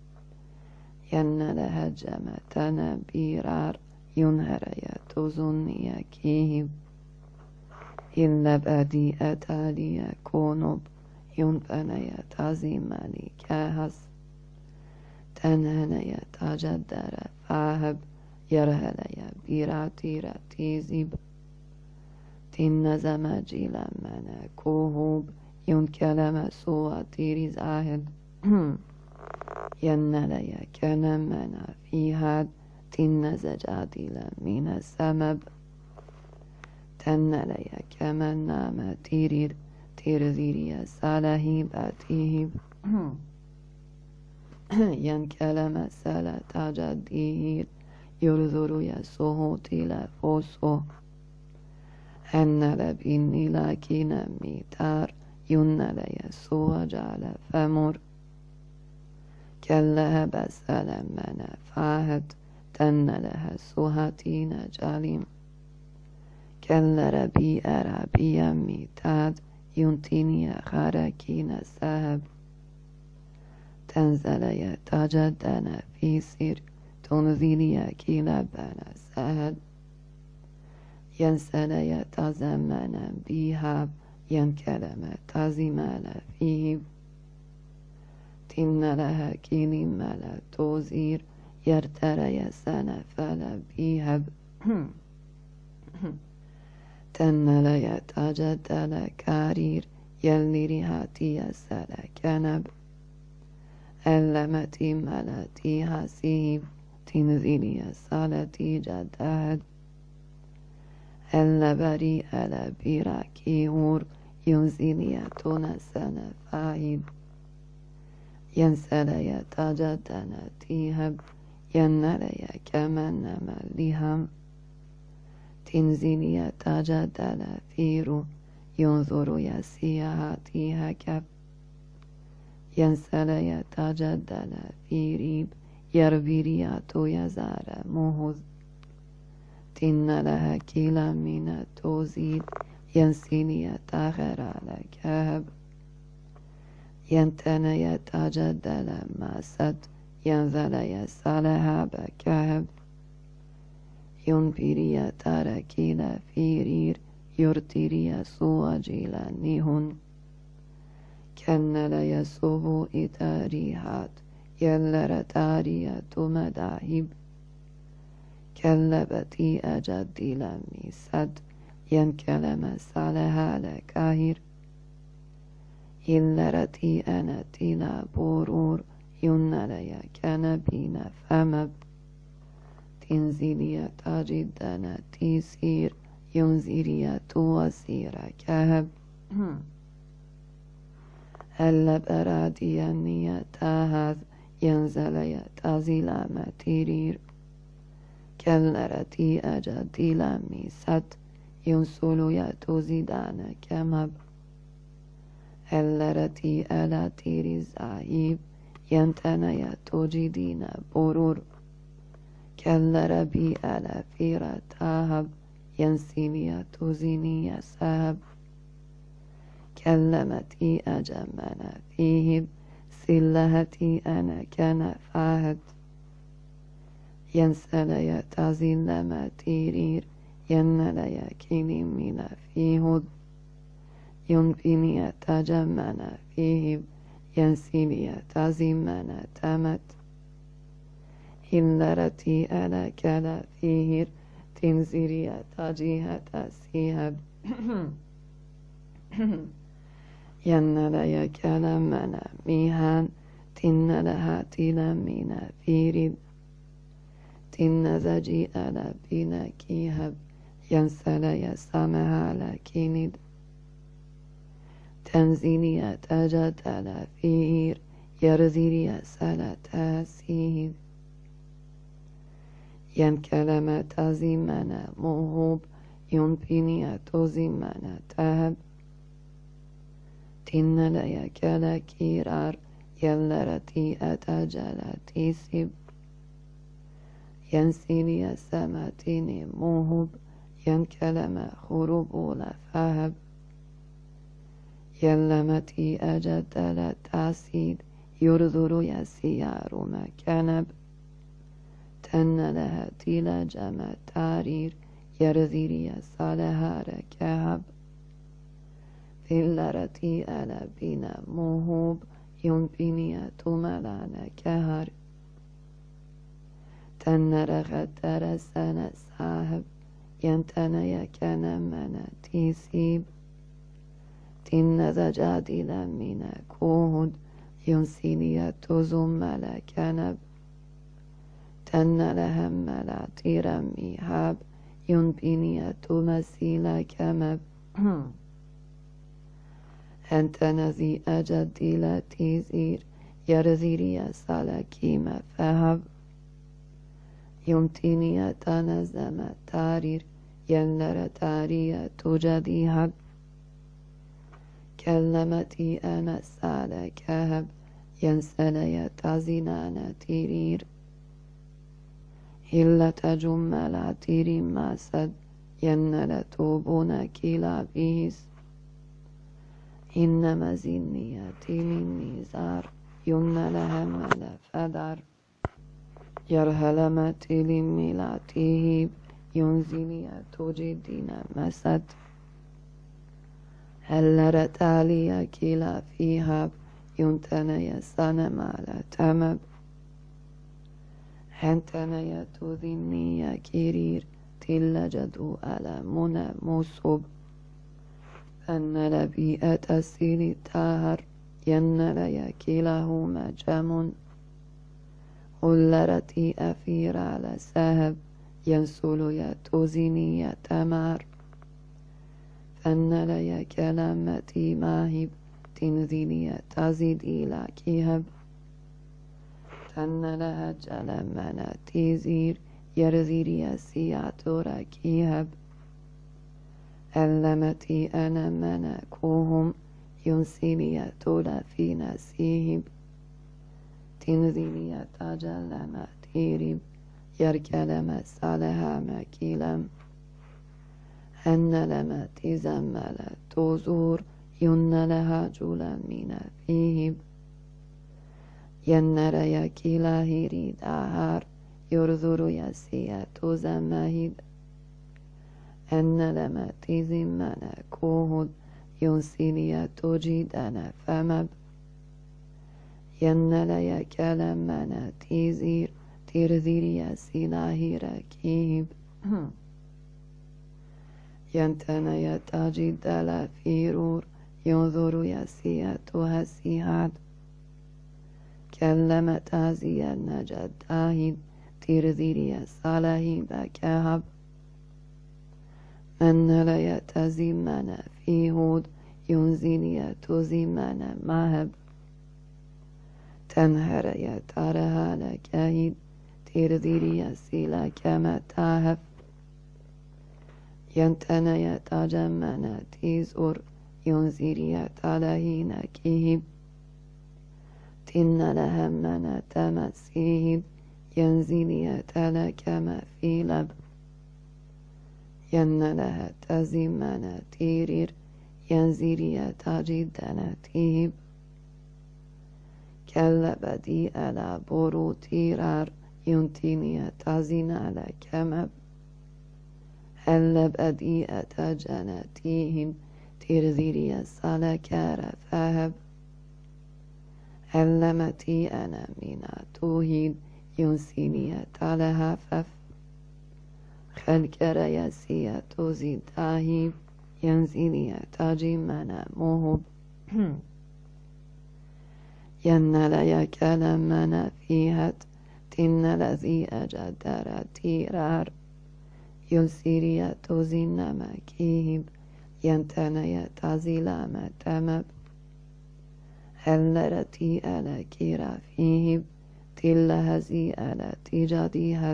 ينلها جمتنا بيرار ينهريا تزنيا كيهب إلا بدي أتاليا كونب ينبنيا تزمالي كهس تنهنيا تجدر فاهب يرهليا بيراتيرا تيزيب تنزم جيلا منا كوهوب ينكلم سوى تيريز آهد ينليا كنمنا في هاد تنزج عديلا من السمب تنليا كمن نام تيرير تيرذيريا سالهيب أتيهب ينكلم سالا تجدير يرذر يسوه تلا فوسو هنل بيني لكن ميتار ينل يسوه جعل فمر كلها بسلم من فاهد تنلها سوهتين جاليم كل ربي أرابي ميتاد ينتيني خاركين سهب تنزل يتجدنا في سير تنزيلي كيلبنا سهد ينسل يتزمنا بيهاب ينكلم تزمال فيه تن لها كلمة توزير يرترى يسنى فلا بيهب تنلي تجدل كارير يلني هاتي سل كنب ألمتي ملتي هسيب تنزيني سالتي جداد ألبري ألبيراكي هور ينزيني تنسن فايد ينسلي تجدل تيهب ينلي كمن مليهم تنزيني تجدل فيرو ينظر يسيهاتي هكب ينسلي تجدل فيريب يربيرياتو يزار مهز تن لها كيلا من توزيد ينسيني تغير لكهب ينتني تجدل ماسد ينزل يسالها بكهب ينبيري تركيل فيرير يرتيري سواجيل نيهن كن ليسوبو إتاريهات يلر تارية مداهب كلبتي أجدي لمي سد ينكلم سالها لكاهر يلرتي أنا تلا بورور ينلي كنبين فمب تنزيلية تجدنا تيسير ينزيرية توسير كهب البرادي النية تاهذ ينزل تازيل متيرير كالرتي أجدي لمي ست ينسل يتوزيدان كمب الرتي ألا تيري زاهيب ينتنى يتوجدين برور كالربي ألا فيرة تاهب ينسيني توزيني سهب كلمتي أجمنا فيهب سلهتي أنا كان فاهد ينسلي تزل متيرير ينلي كيني من فيهد ينبني تجمنا فيهب ينسيني تزمنا تمت هلرتي ألا كلا فيهر تنزيري تجيهة سيهب ينلي كلمنا ميهان تن لها تلمنا فيرد تن زجي ألا بنا كيهب ينسلي سمها لكيند تنزيني تجدل فير يرزيري سلة سيهد ينكلم تزمنا موهوب ينبني تزمنا تهب تن لي كلا كيرار يلرتي أتجل تيسب ينسيني سمتيني موهوب ينكلم خروب لفهب يلمتي أجدل تاسيد يرذر يسيار مكنب تن لها تيلا جمع تارير يرذيري صالها ركهب فيلرتي ألا بنا موهوب ينبني تملان كهر تنرغ ترسن صاحب ينتني كنمنا تيسيب تن زجادل من كوهد ينسيني تزمل كنب تن لهم لا تيرمي هاب ينبني تمسيل كمب أنت نزي أجدي لا تيزير يرزيري سالكيم فهب يمتني تنزم تارير ينلر تارية تجدي هب كلمتي أنا سالكهب ينسلي تزنان تيرير هلة جمل تيري ماسد ينل توبون كلا بيس إنما زنيتي من نزار يمن لهم فدر يرهلمت لملاتيه ينزني تجدين مسد هل رتالي كلا فيها ينتني سنمال تمب هنتني تذني كرير كل جدو ألمنا مصب أن لبيئة السيل تاهر ين ليكيلهما جمون هلرتي أفير على سهب ينسل يتوزني يتمار فن ليكلمتي ماهب تنزيني تزيد إلى كيهب تن لها جلمنا تيزير يرزير يسيعتور كيهب ألمتي أنا منكوهم ينسيني تولا في نسيهب تنزيني تجلم تيرب يركلم سالها مكيلم أن لما تزمل توزور ين لها جولا من فيهب ينر يكيلا هيري دهار يرزور يسيا تزمهب أن لما تزمن كوهد ينسيني تجدن فمب ين ليكلمنا تيزير ترزير يسيلا هيركيب ينتنا يتجد لفيرور ينظر يسيات هسيهاد كلمت هزي النجد آهد ترزير يساله بكهب من لا يتزمن في هود ينزيني تزمن مهب تنهر يترها لكهد ترزير يسيلا كما تهب ينتنا يتجمن تيزور ينزير يتلهين كهب تن لهمنا تمسيهب ينزيل يتلك ما في لب ين لها تزمن تيرير ينزير يتجدن تيهب كلا بدي ألا برو تيرار ينتيني تزين لكمب هل بدي أتجنتيهن ترزيري سالكار فهب هلمتي أنا من توهين ينسيني تلهفف خلكر يسي تزيد تاهيب ينزيني تجمنا مهب ين ليكلمنا فيهت تن الذي أجدر تيرار ينسيري تزين مكيهب ينتنا يتزيل متمب هلرتي ألا كيرا فيهب تل هزي ألا تجدي هز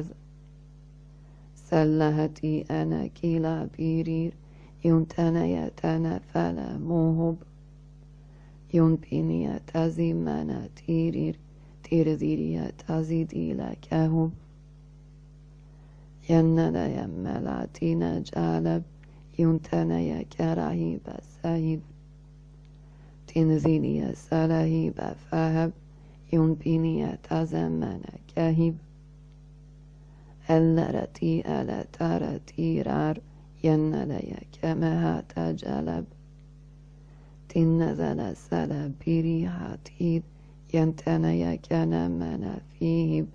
سلهتي أنا كيلا بيرير ينتنا يتنا فلا موهب ينبيني تزمنا تيرير ترزيري تزيدي لكهب ين لا يملاتنا جالب ينتنا يكرهي بسهب تنزيني سلهي بفهب ينبيني تزمن كهب هلرتي ألا ترى تيرار ين لا يكمها تجلب تنزل سلب بريحتيب ينتنا يكنمنا فيهب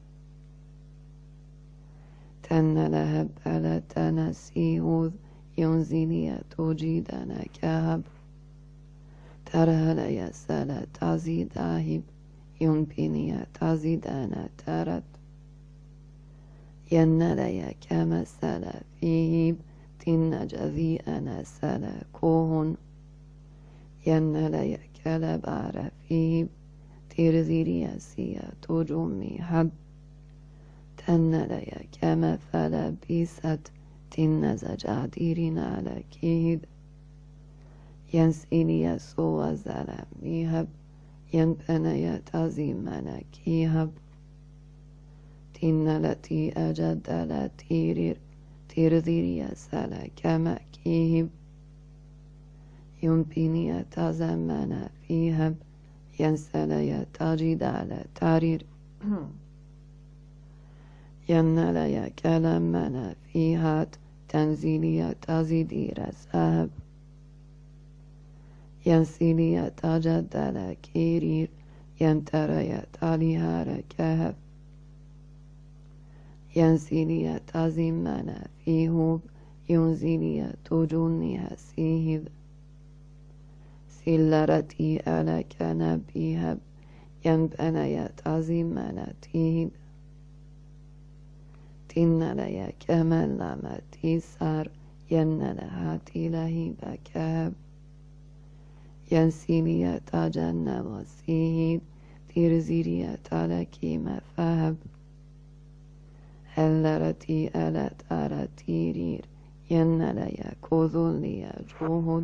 تن لهب ألا تنسيهوذ ينزيني تجدن كهب ترى لا يسال تزيد آهب ينبيني تزيد أنا ترت ين لا يكمسل فيهب تن جذي أنا سلكوهن ين لا يكلب عرفيب ترزيري يسيا تجمي حب تن لا يكمثل بيست تن زجاديرين على كيب ينسيني يسوع زلمي هب ينبنا يتزمن كيهب تن التي أجد لا تيرير ترزيري يسال كما كيهب ينبيني يتزمن فيهب ينسل يتجد على تارير ين لا يكلمنا فيهات تنزيلي تزيدي رسهب ينسيني يتجد على كيرير ينترى يتاليها ركهب ينسيني تعزيمنا فيه ينزيني تجوني سيهب سلرتي ألك نبيهب ينبني تعزيمنا تيهب تن لي كمل لما تيسار ين لها تلهي بكاب ينسيني تجنب وسيهب ترزيري تلكي مفهب هلرتي ألت أرتيرير ين لي كوذلي جهد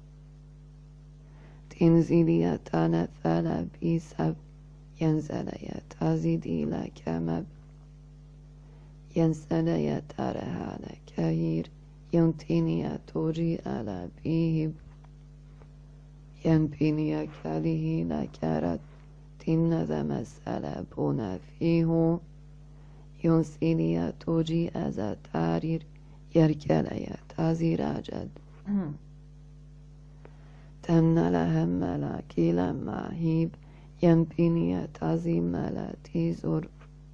تنزيلي تنفل بيسب ينزلي تزيدي لك مب ينسلي ترها لكهير ينتيني توجي على بيهب ينبيني كله لكرت تنظم السلبون فيه ينسيني توجي أزا تارير يركلي تازير جد تن لهم ملاكي لما هيب ينبيني تازي ملاتي زر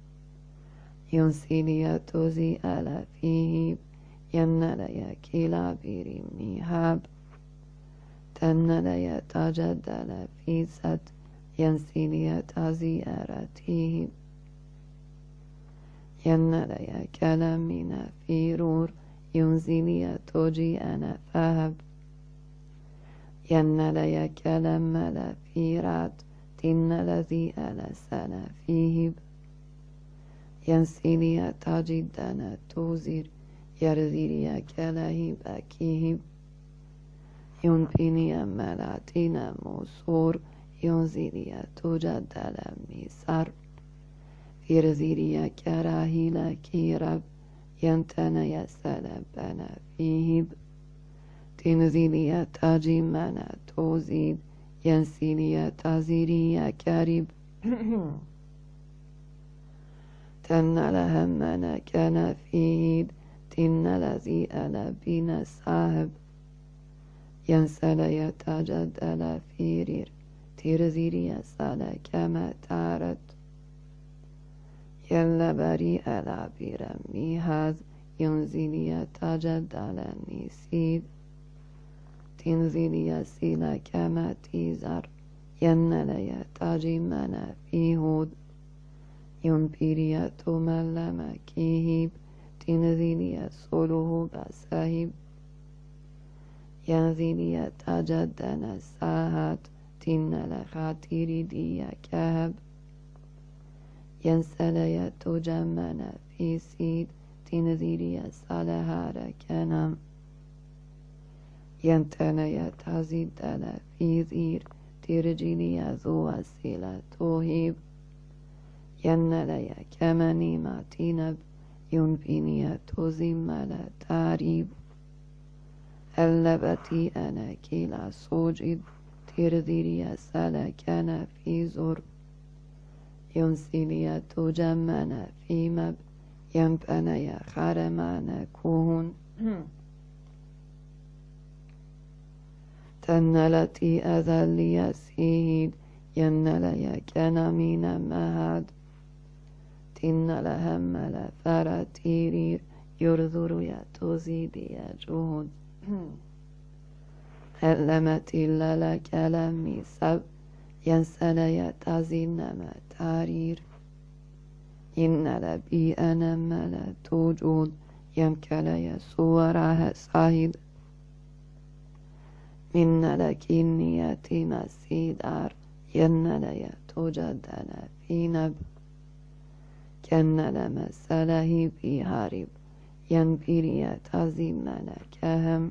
ينسيني توزي ألا فيه ين لي كلا بيري ميهاب تن لي تجدل في ست ينسيني تازي أرتيه ين لي كلامنا في رور ينزيني توجي أنا فهب ين لي كلام لا في رات تن الذي ألسنا فيه ينسيني تجدنا توزير يرذيري كلاهي بكيهب ينبيني ملاتنا مصور ينزيني تجدل ميسر يرذيري كراهي لكي رب ينتني سلبنا فيهب تنزيني تاجمنا توزيد ينسيني تزيري كريب تن لهمنا كان فيد تن الذي ألا بنا صاحب ينسل يتجدل فيرير ترزيري سال كما تارت يلا بري ألا برمي هذ ينزيني تجدل نسيد تنزيني سيلا كما تيزر ينلي تاجمنا في هود ينبيري تملم كيهب تنزيني صلوه بساهب ينزيني تجدنا ساهات تنل خاطيري دي كهب ينسلي تجمنا في سيد تنزيري صالحار كنم ينتني تزيدل في زير ترجيني ذو وسيلة توهيب ينلي كمني ما تنب ينبيني تزم لا تاريب اللبتي أنا كلا صوجد ترذيري سلكنا في زر ينسيني تجمنا في مب ينبني خرمنا كون تنلتي أذلي سيد ينلي كنمين مهد تن لهم لفرتيرير يرذر يتزيد يجهد هلمت إلا لكلمي سب ينسل يتزين ما تارير إن لبي أنا ملا توجود يمكن يسورها سعيد من لكن يتم السيدار ين لي توجدنا في نب كن لمسله في هارب ينبيري تزيمنا كهم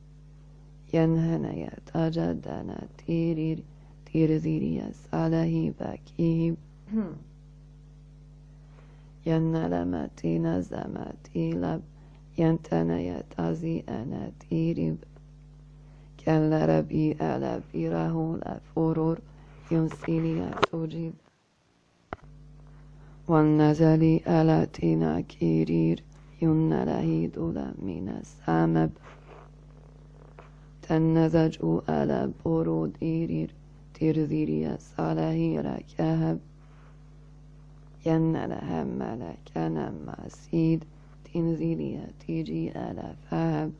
ينهن يتجدنا تيرير تيرزيري ساله بكيب ين لمتي نزمتي لب ينتن يتزي أنا تيرب كان لربي ألا فيره لفرور ينسيني توجد والنزل ألا تنا كيرير ين لهيد من السامب تنزج ألا برود إيرير ترذيري صالحي ركهب ينلها ملكنا مسيد تنزيليا تيجي ألا فهب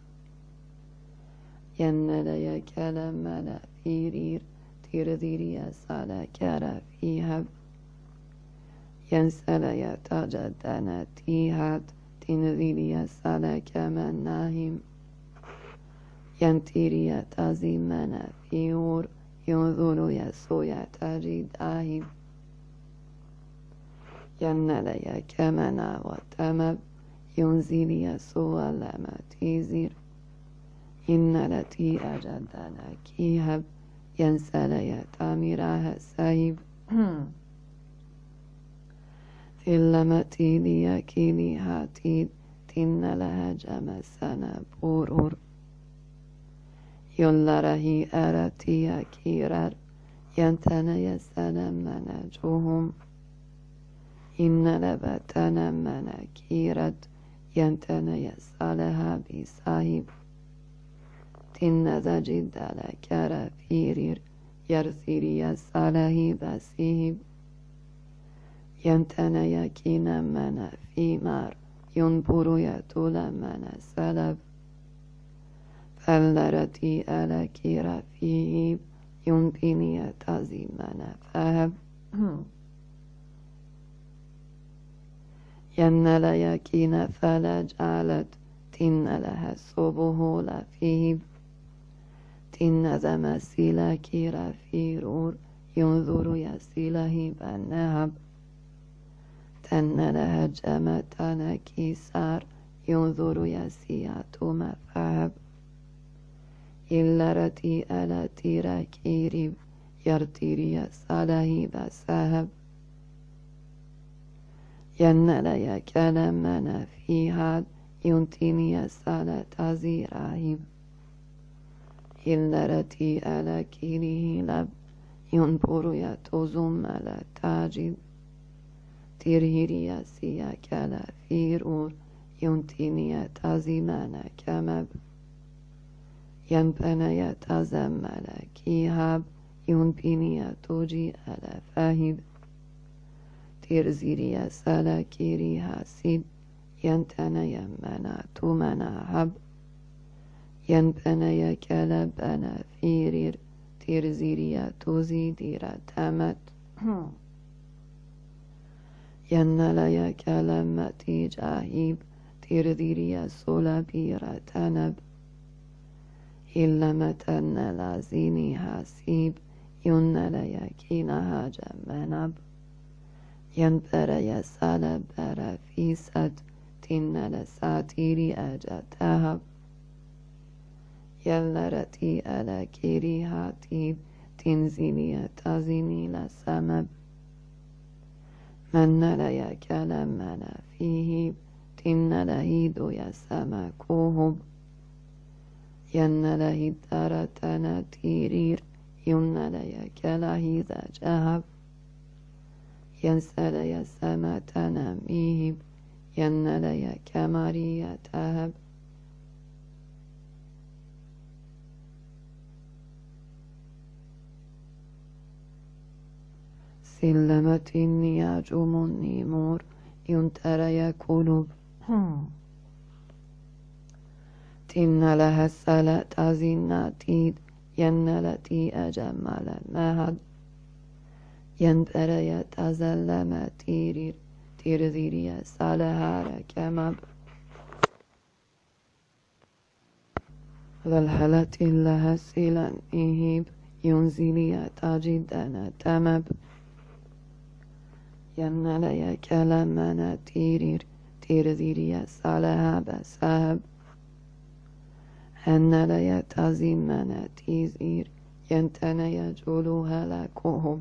ينليا كلام ملا فيرير تيرذيريا سالا كرا فيهب ينسليا تجدنا تيهات تنذيليا سالا كمن ناهم ينتيريا تازيمنا فيور ينظر يسوع تجد آهب ينليا كمنا وتمب ينزل يسوع لما تيزير إن التي أجدنا كيهب ينسليا تاميرها سايب ثلما تيديا كيلي هاتيد تن لها جمسنا بورور ينلره أرتيا كيرر ينتنا يسنا منجوهم إن لبتنا منكيرت ينتنا يسالها بسايب تن زجد لكرا فيرير يرثيري يساله بسيب ينتنا يكينا من في مار ينبر يطول من سلب فلرتي ألكير فيه ينبني يتزي من فهب ين ليكين فلجعلت تن لها صبه لفيب تن زمسيل كير فيرور ينظر يسيله بالنهب تن لها جمتنا كيسار ينظر يسيات مفهب إلا رتي ألتي ركيرب يرتيري صاله بسهب ينليا كلامنا فيها ينتيني صلاة زيراهب إلا رتي ألا كيره لب ينبر يتوزم لا تاجد ترهيري سيا كلا فيرور ينتيني تزمنا كمب ينبني يتزمل كيهب ينبني توجي ألا فهب ترزيريا سالا كيري هاسيب ينتنا يمنا تومنا هب ينبنا يكلا بنا فيرير ترزيريا توزي ديرا تامت ينلا يكلا متي جاهيب ترزيريا سولا بيرا تنب إلا متن لازيني هاسيب ينلا يكينها جمنب ينبر يسال بر فيسد تن لساتيري أجتهب يلرتي ألا كيري هاتيب تنزيني تزيني لسمب من ليا كلام من فيه تن لهيد يسمكوهب ين لهيد ترتنا تيرير ين ليا كلهيد جهب ينسليا سمتنا ميهب ينليا كماريا تهب سلمت النياجم النيمور ينتريا قلوب تن لها السلة زناتيد ينلتي أجمل المهد ينبريا تزلما تيرير تيرذيريا سالهارا كمب ذلحلة لها سيلان إهيب ينزليا تجدنا تمب ينليا كلامنا تيرير تيرذيريا سالها بسهب هنليا تزيمنا تيزير ينتنيا جلوها لكوهب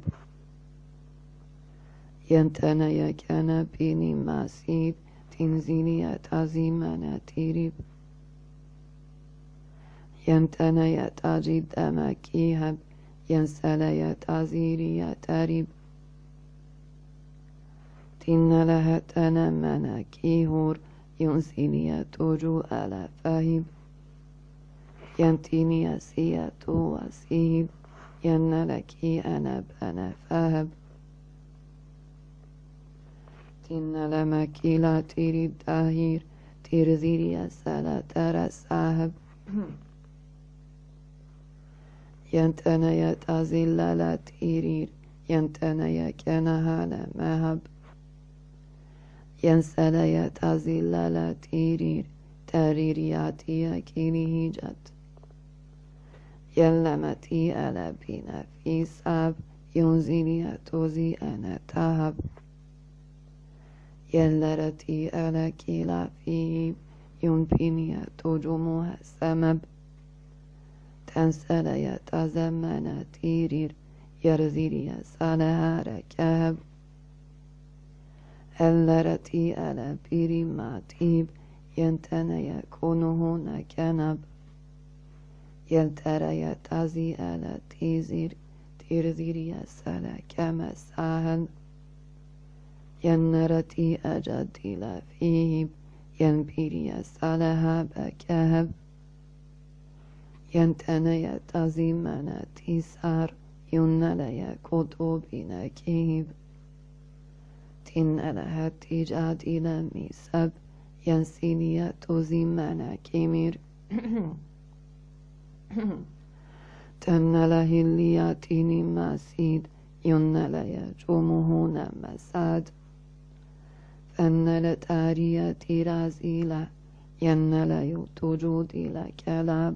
ينتنيا كان بيني ماسيب تنزينيا تزيمنا تيريب ينتنيا تجد مكيهب ينسليا تزيريا تريب تن لها تنمنا كيهور ينسينيا توجو ألا فهب ينتينيا سياتو وسيب ينلكي أنا بنا فهب Tinnalamekila tirib tahir, tirziriya salatara sahib. Yantanaya tazillala tirir, yantanaya kenahala mahab. Yansalaya tazillala tirir, taririyatiya kinihijat. Yallamati ala bina fi sab, yunziliya tozi ana tahab. Yallarati ala kila fihib, yunpiniya tujumuha samab. Tansalaya tazamana tirir, yarziriya salahara kahab. Allarati ala birimatib, yantanaya kunuhuna kanab. Yaltaraya tazi ala tizir, tirziriya sala kama sahal. Yannarati ajadila fihib, yanpiriya salahaba kahab. Yantanaya tazimana tisar, yunnalaya kutubina kihib. Tinnalaha tijadila misab, yansiliya tuzimana kimir. Tannalahilliyatini masid, yunnalaya jumuhuna masad. Fannalatariya tirazila, yannalayu tujudila kalab.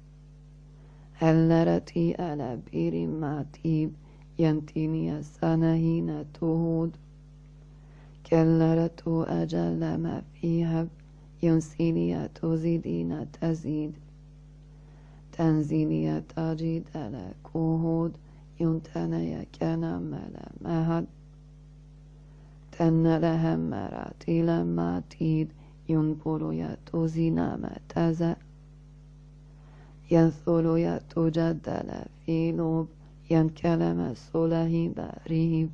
Allarati ala birimatib, yantiniya sanahina tuhud. Kallaratu ajalla ma fihab, yunsiliya tuzidina tazid. Tanziliya tajid ala kuhud, yuntanaya kanamala mahad. Tannalaha maratila matid, yunpuruya tuzinama taza. Yanthuluya tujaddala filub, yankalama sulahi barib.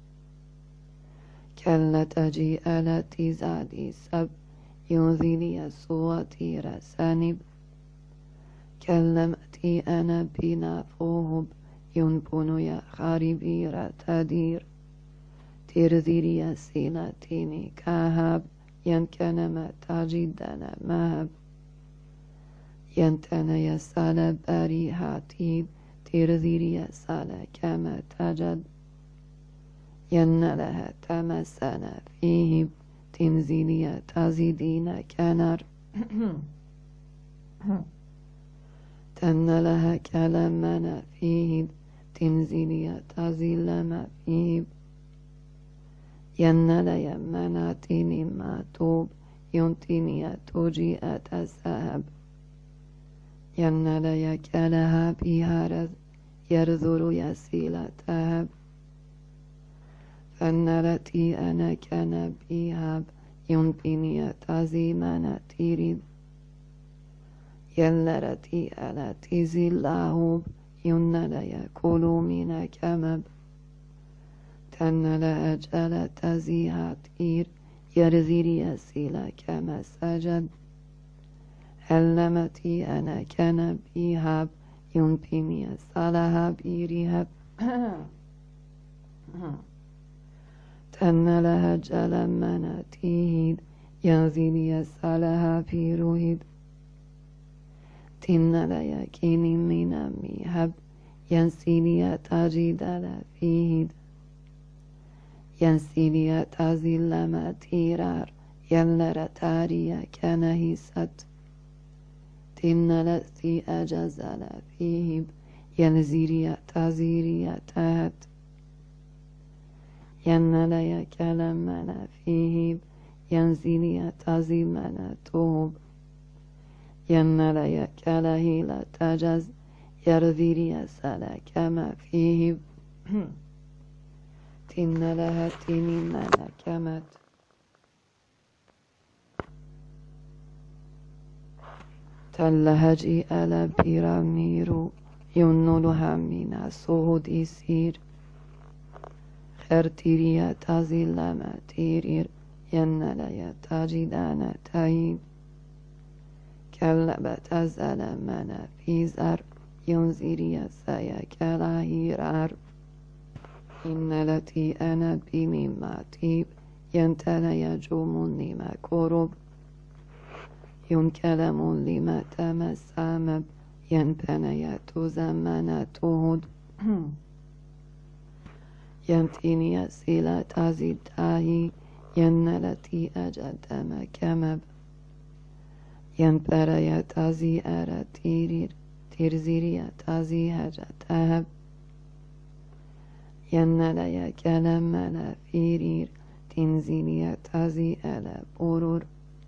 Kallataji ala tizadi sab, yunziliya suwatira sanib. Kallamati ana bina fuhub, yunpunuya kharibira tadir. Tirziriya silatini kahab, yankanama tajidana mahab. Yantanaya sala bari hatib, tirziriya sala kama tajad. Yannalaha tamasana fihib, tinziliya tazidina kanar. Tannalaha kalamana fihib, tinziliya tazilama fihib. Yannalaya manatini matub, yuntiniya tujiat asahab. Yannalaya kalaha biharad, yarzuru yasila tahab. Fannalati ana kana bihab, yunpiniya tazimana tirib. Yallarati ala tizillahub, yunnalaya kulumina kamab. Tannala ajala tazihatir, yarziriya sila kama sajad. Allamati ana kana bihab, yunpiniya salaha birihab. Tannalaha jalamana tihid, yanziliya salaha biruhib. Tinnalaya kinimina mihab, yansiliya tajidala fihid. Yansiliya tazillama tirar, yallaratariya kanahisat. Tinnalati ajazala fihib, yalziriya taziriya tahat. Yannalaya kalamana fihib, yanziliya tazimana tuhub. Yannalaya kalahila tajaz, yarziriya sala kama fihib. Tinnalaha tinimana kamat. Tallahaji ala biramiru, yunnuluha mina suhud isir. Khartiriya tazillama tirir, yannalaya tajidana tahib. Kallabat azala mana fizar, yunziriya saya kalahirar. Innalati ana bimimatib, ينتني جوم لما كرب ينكلم لما تمسامب ينبني تزمن تهد يمتيني سيلة تزيداهي ينلتي أجدم كمب ينبري تزي أرتيرير ترزيري تزي هجتهب ينلي كلم لا فيرير تنزيني تزي ألا برور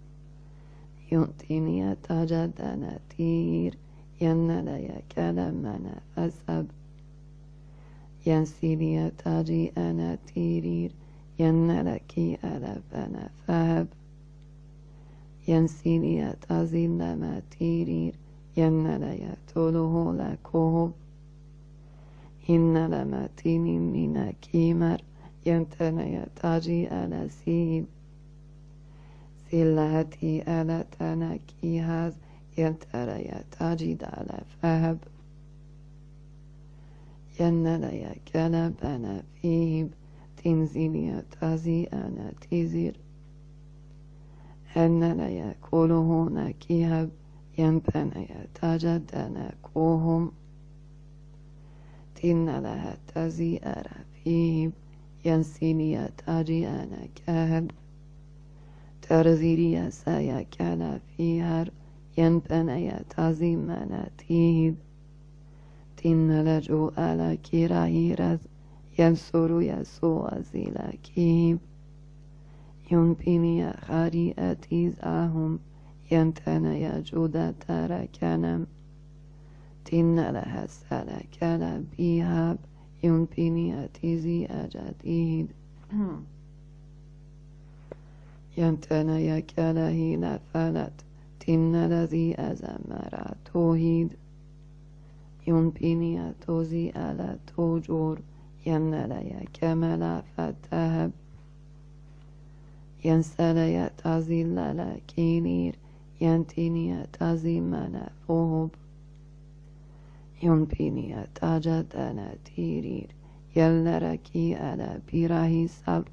ينتيني تجدن تير ينلي كلم فسب ينسيني تجي أنا تيرير ينلكي ألا فنا فهب ينسيني تزين لما تيرير ينلي تلوه لكوب إن لما تيني من كيمر ينتني تجي ألا سيب سلهتي ألا تنكي هز ينتري تجد على فهب ينلي كلبنا فيب تنزيني تزي أنا تزير ينلي كله نكيهب ينبني تجدنا كوهم تن لها تزي أرى فيب ينسيني تجي أنا كهب ترزيري سيكال فيهر ينبني تزي مناتيب تن لجو ألا كراهيرز ينصر يسوع زيلاكيب ينبني خريئتي زاهم ينتني جودة تركنم تن لها سلكال بيهاب ينبني تيزي أجديد ينتني كلهي لفلت تن لذي أزمر توهيد ينبني توزي ألا توجور ينلي كملا فتهب ينسلي تزيل لكينير ينتني تزي من فوهب ينبني تجدنا تيرير يلركي ألا براهي سب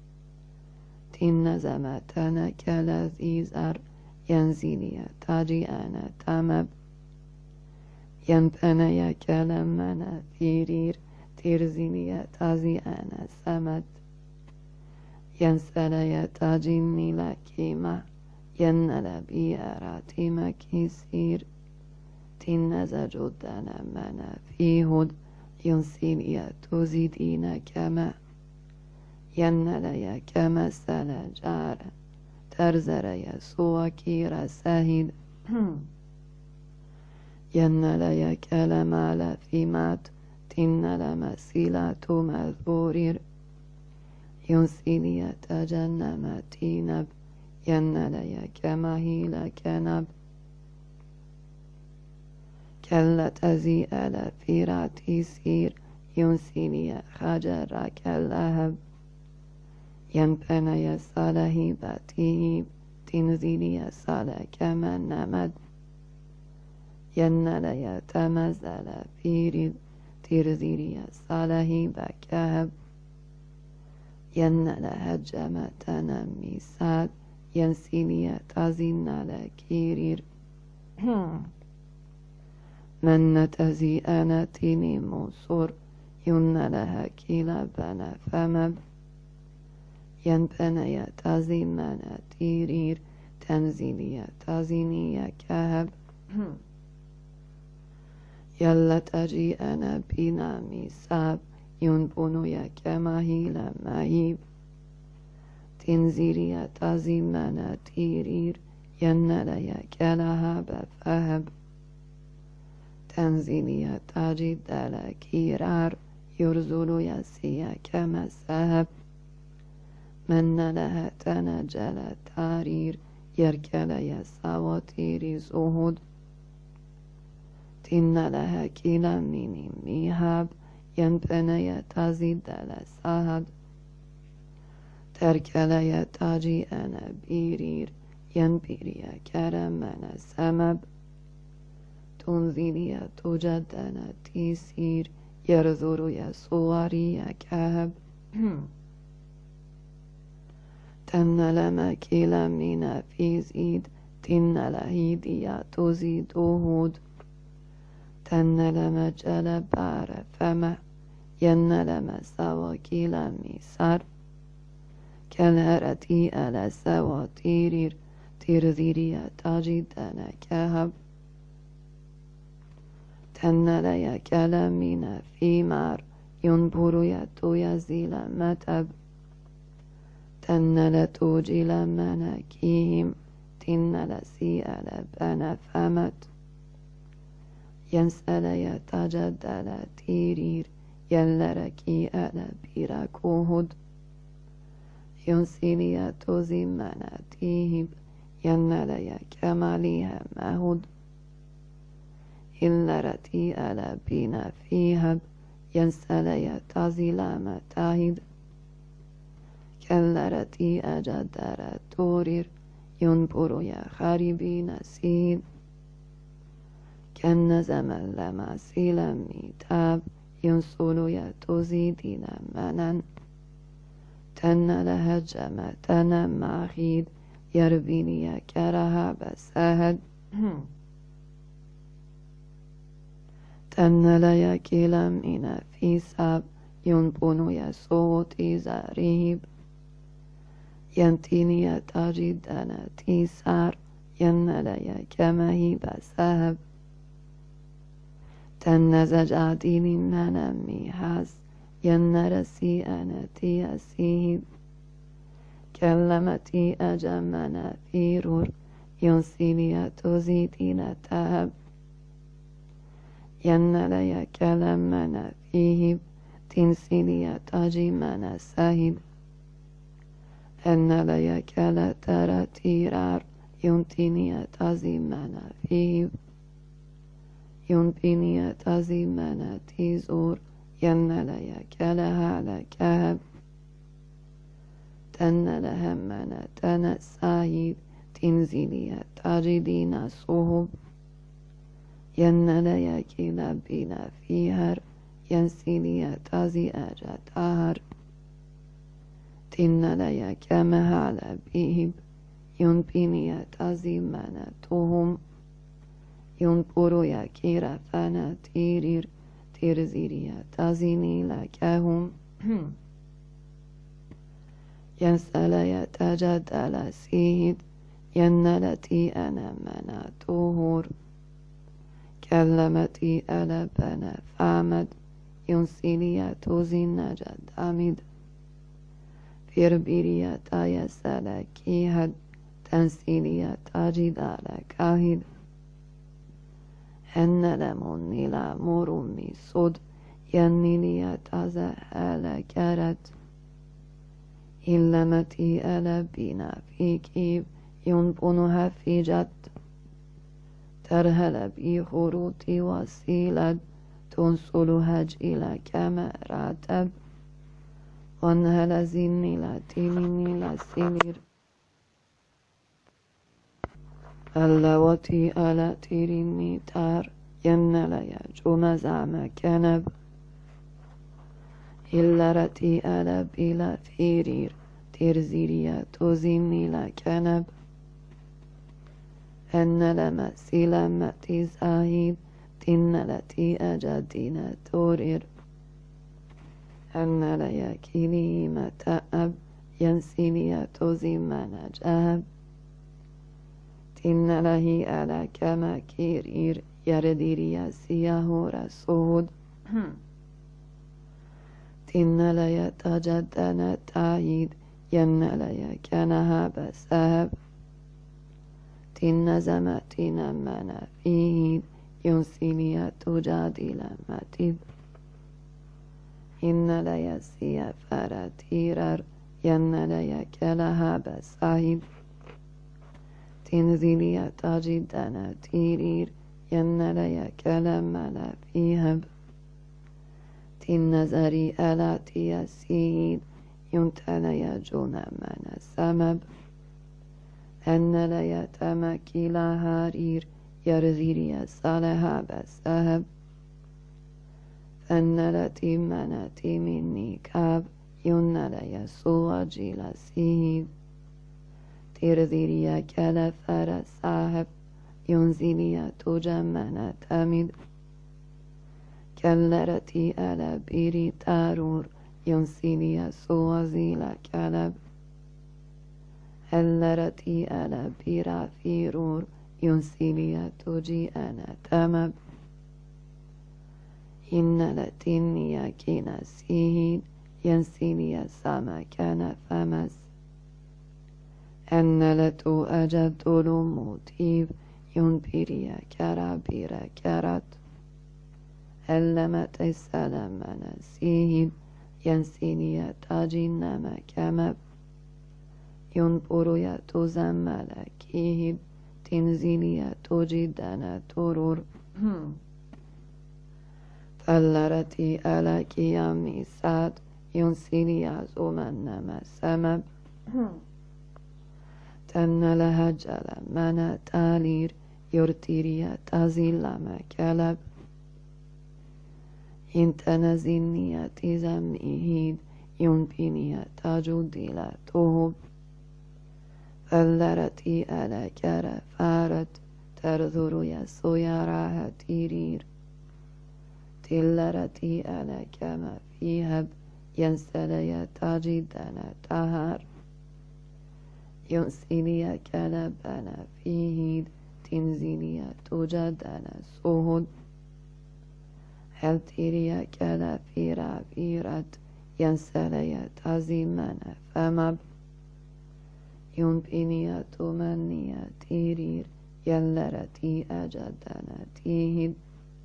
تن زمتنا كلذيزر ينزيني تجي أنا تمب ينبني كلمنا ثيرير ترزيني تزي أنا سمت ينسلي تجيني لكيمة ينل بي أراتي مكيسير تنز جدنا من فيهد ينسيني تزيدين كما ينلي كما سلجار ترزر يسوع كير سهيد ينلي كلمة لفيمات تنل مسيلة مذورير ينسيني تجنم تينب ينلي كمهيل كنب كلا تزي ألا فيراتي سير ينسيني خجر كاللهب ينبني صالحي باتيب تنزيني صالح كمن نمد ينلي تمزل فيرد ترزيني صالحي بكهب ينل هجمة تنمي ساد ينسيني تزين لكيرير من تزي أنا تيني مصر ينلها كيلا بنا فمب ينبني تزي من تيرير تنزيني تزيني كهب يلا تجي أنا بنامي ساب ينبني كمهيل مهيب تنزيري تزي من تيرير ينلي كلها بفهب تنزيني تجد لكيرار يرزل يسي كما سهب من لها تنجل تارير يركل يسواتير زهد تن لها كلا من ميهاب ينبني تزيد لسهد تركل يتاجي أنا بيرير ينبيري كرمنا سمب تنزيني تجدنا تيسير يرزر يسواري كهب تنلم كيلمين في زيد تنلهيديا تزيد هود تنلم جلبار فما ينلم سوا كيلمي سر كالهرتي ألا سوا تيرير تيرذيريا تاجدنا كهب تنليا كلامنا في مار ينبر يتو يزيل متب تنل توجيل مناكيهم تنل سيئل بنا فمت ينسل يتجدل تيرير يلركي ألا بيركوهد ينسل يتوزي مناتيهب ينل يكماليها مهد إلرتي ألا بنا فيهب ينسل يتزيل متاهد كالرتي أجدر تورير ينبر يا خاربين سيد كالنزم لما سيلمي تاب ينصل يا تزيدين منن تن لهجم تن معخيد يربيني يا كرها بسهد تن ليا كلمين في ساب ينبن يا صوتي زريب ينتيني تجدنا تيسار ينليا كمهي بسهب تنزج عديني منامي حاس ينرسي أنا تيسيب كلمتي أجمنا فيرور ينسيني تزيدين تهب ينليا كلمنا فيهب تنسيني تجمنا سهب أن ليا كلا ترى تيرار ينتيني تزيمنا فيه ينبيني تزيمنا تيزور ين ليا كلا هالا كهب تن لهمنا تنسايد تنزيني تجدين صهب ين ليا كلا بنا فيهر ينسيني تزي أجتهر تن ليا كمهال بيهب ينبيني تزيمنا توهم ينبرو يا كيرا فانا تيرير تيرزيريا تزيني لكهم ينسل يتجدل سيد ينلتي أنا منا تهور كلمتي ألبنا فامد ينسيني تزين جد أمد فيربيريا تايسل كيهد تنسيني تجدل كاهد هن لمني لا مرمي صد ينيني تزهل كرت إلمتي ألبنا في كيف ينبنها في جد ترهل بي خروطي وسيلد تنصل هجئل كما راتب وانهل زيني لا تيني لا سينير اللواتي ألا تيريني تار ينليا جمزعم كنب إلرتي ألا بلا فيرير ترزيريا تزيني لا كنب أن لما سلمتي زاهيد تنلتي أجدين تورير أن ليا كلمة أب ينسيني تزيمنا جهب تن لهي ألا كما كيرير يرديريا سياه رسود تن ليا تجدنا تايد ين ليا كنها بسهب تن زمتنا منا فيهد ينسيني تجادل متب إن ليا سيافر تيرر ين ليا كلها بسهب تنزيليا تجدنا تيرير ين ليا كلام لا فيهب تنزري ألا تيسيد ينتليا جونا من سمب أن ليا تمكيلا هارير يرزيريا صالحا بسهب أن لتي منتي مني كاب ين ليا سوى جيلا سيد ترذيريا كلا فرس صاحب ينزينيا تجمنا تمد كالرتي ألا بيري تارور ينسينيا سوازيلا كلب الرتي ألا بيرا فيرور ينسينيا تجي أنا تمب إن لتنيا كنا سيهين ينسينيا سما كان فمس أن لتو أجد موتيب ينبيريا كرابيرا كرات ألمت السلام نسيهين ينسينيا تاجينما كمب ينبوريا تزمل كيهب تنزينيا تجدنا ترور فلرتي ألا كيامي ساد ينسينيا زمنما سمب تن لها جل منا تالير يرتيريا تازيلما كلب انت نزينيا تزمنيهيد ينبينيا تجدلا تهب فلرتي ألا كرا فارت ترذر يسو يراها تيرير تلرتي ألا كما فيهب ينسليا تجدنا تهار ينسينيا كلبنا فيهيد تنزينيا تجدنا سهد هل تيريا كلا فيرا فيرت ينسليا تزيمنا فمب ينبينيا تمنيا تيرير يلرتي أجدنا تيهد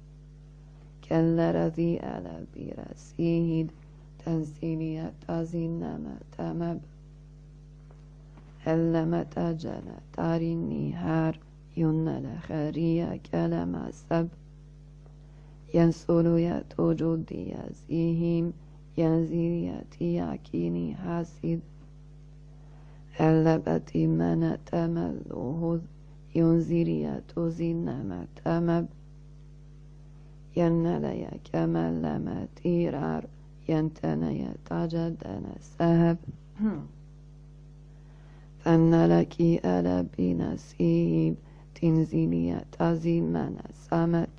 كالرذي ألا برسيهد تنسينيا تزينما تمب هلما تجنا تاريني هار ينال خريا كلما سب ينسلو يا توجودي زيهم ينزيريا تياكيني حاسد هلبتي من تملوهذ ينزيريا توزينما تمب يناليا كملما تيرار ينتنيا تجدنا سهب فنلك ألا بنسيب تنزينيا تزيمنا سمت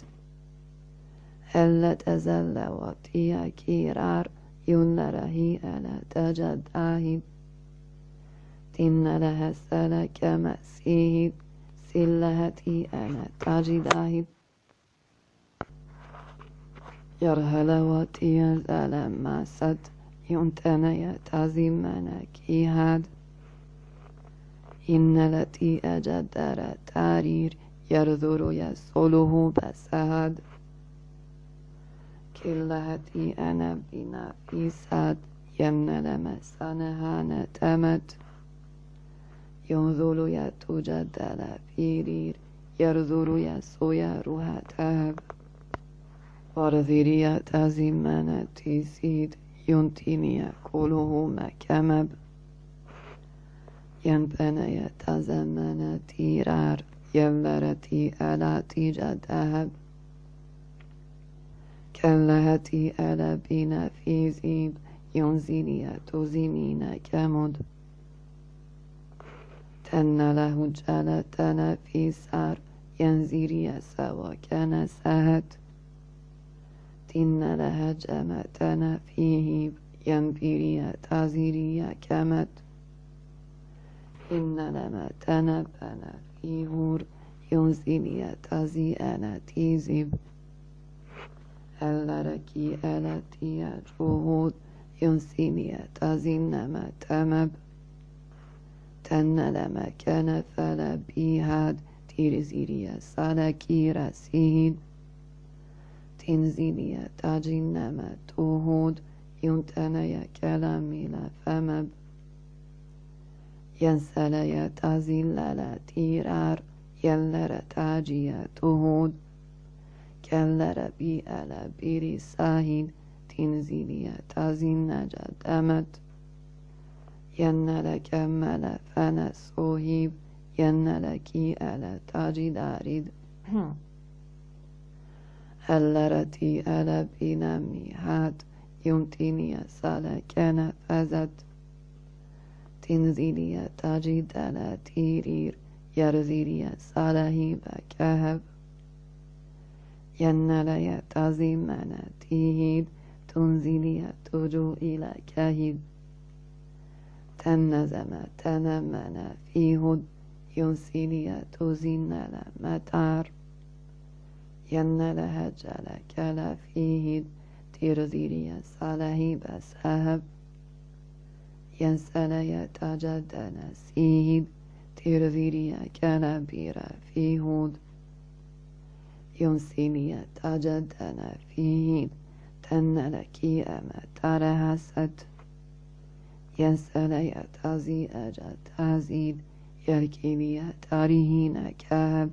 هل تزل وطيا كيرار ينره ألا تجد آهب تن لها سلك مسيب سلهتي ألا تجد آهب يرهل وطيا زلم مسد ينتنيا تزيمنا كيهاد إن التي أجدر تارير يرذر يسوله بسهد كلهتي أنا بنفيسات يمن لمسانها نتمت ينذل يتجدل فيرير يرذر يسويا روها تهب ورذيريا تزمنا تيسيد ينتينيا كله مكمب ينبني تزمن تيرار يلرتي ألا تجدهب كلهتي ألا بنفيزيب ينزيني تزيمين كمد تن له جلتنا في سار ينزيري سوا كان سهت تن لها جمتنا فيه ينبيري تزيري كمت إن لما تنبنا في هور ينزيني تزيئنا تيزيب هلركي ألتي جهود ينسيني تزينما تمب تن لما كان فلا بيهاد تيرزيري سالكي رسيد تنزيني تجينما تهود ينتني كلامي لفمب ينسلي تزيلل تيرار يلر تاجي تهود كلر بي ألا بيري ساهين تنزيلي تزين جدمت ينل كمل فنس أوهيب ينل كي ألا تاجي داريد هلرتي ألا بنمي هات يمتيني سالكن فزت تنزيلية تاجدالة تيرير يرزيلية صالحي بكهب ينالية تازيمانة تيهيد تنزيلية توجو إلى كهيد تنزم تنمنا فيهد ينسيلية توزينالا متار ينالها جالا كلا فيهد تيرزيلية صالحي بسهب ينسلية تجدنا سيهد تيرزيلية كلا بيرا فيهد ينسيلية تجدنا فيهد تنلكي أما ترهست ينسلية تازي أجا تازيد يركيلية تاريهين كاب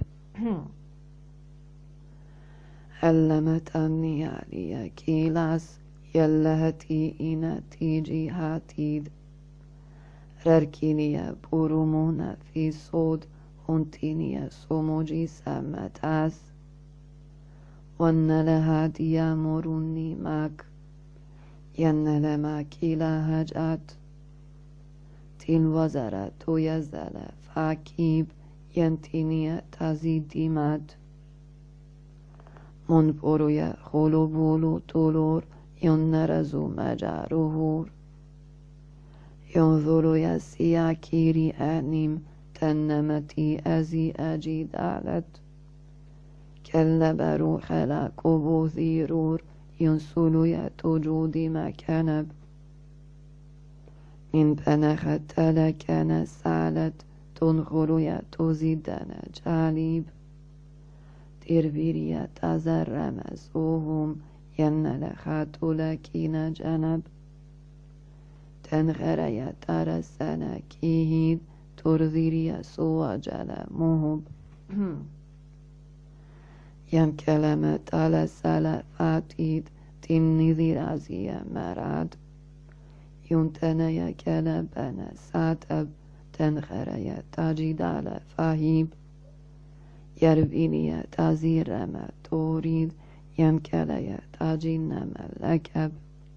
علمت أني عليا كيلاس يلهتي إنا تيجي هاتيد رركيلية برومونا في صود هنتينية سوموجي سمتاس وأن لها دياموروني ماك ين لما كيلا هجات تيل وزارة تو يزدل فاكيب ينتينية تازيدي ماد من برويا خلو بولو طولور ينرزو مجاروهور ينظروا يسيا كيري أنيم تنمتي أزي أجيد علت كلا بروح لا كبو ذيرور ينسلو يتوجودي مكانب من بنخت لكان سالت تنخلو يتوزيدنا جاليب تربيريا تزر مزوهم ينلخاتو لكين جنب تنغريا ترسنا كيهيد ترذيريا سوى جلا مهب ين كلمة على سلفاتيد تنذير عزيا مراد ينتنيا كلبنا ساتب تنخريا تجد على فهيب يربينيا تزير ما تريد ينكليا تجين ملكب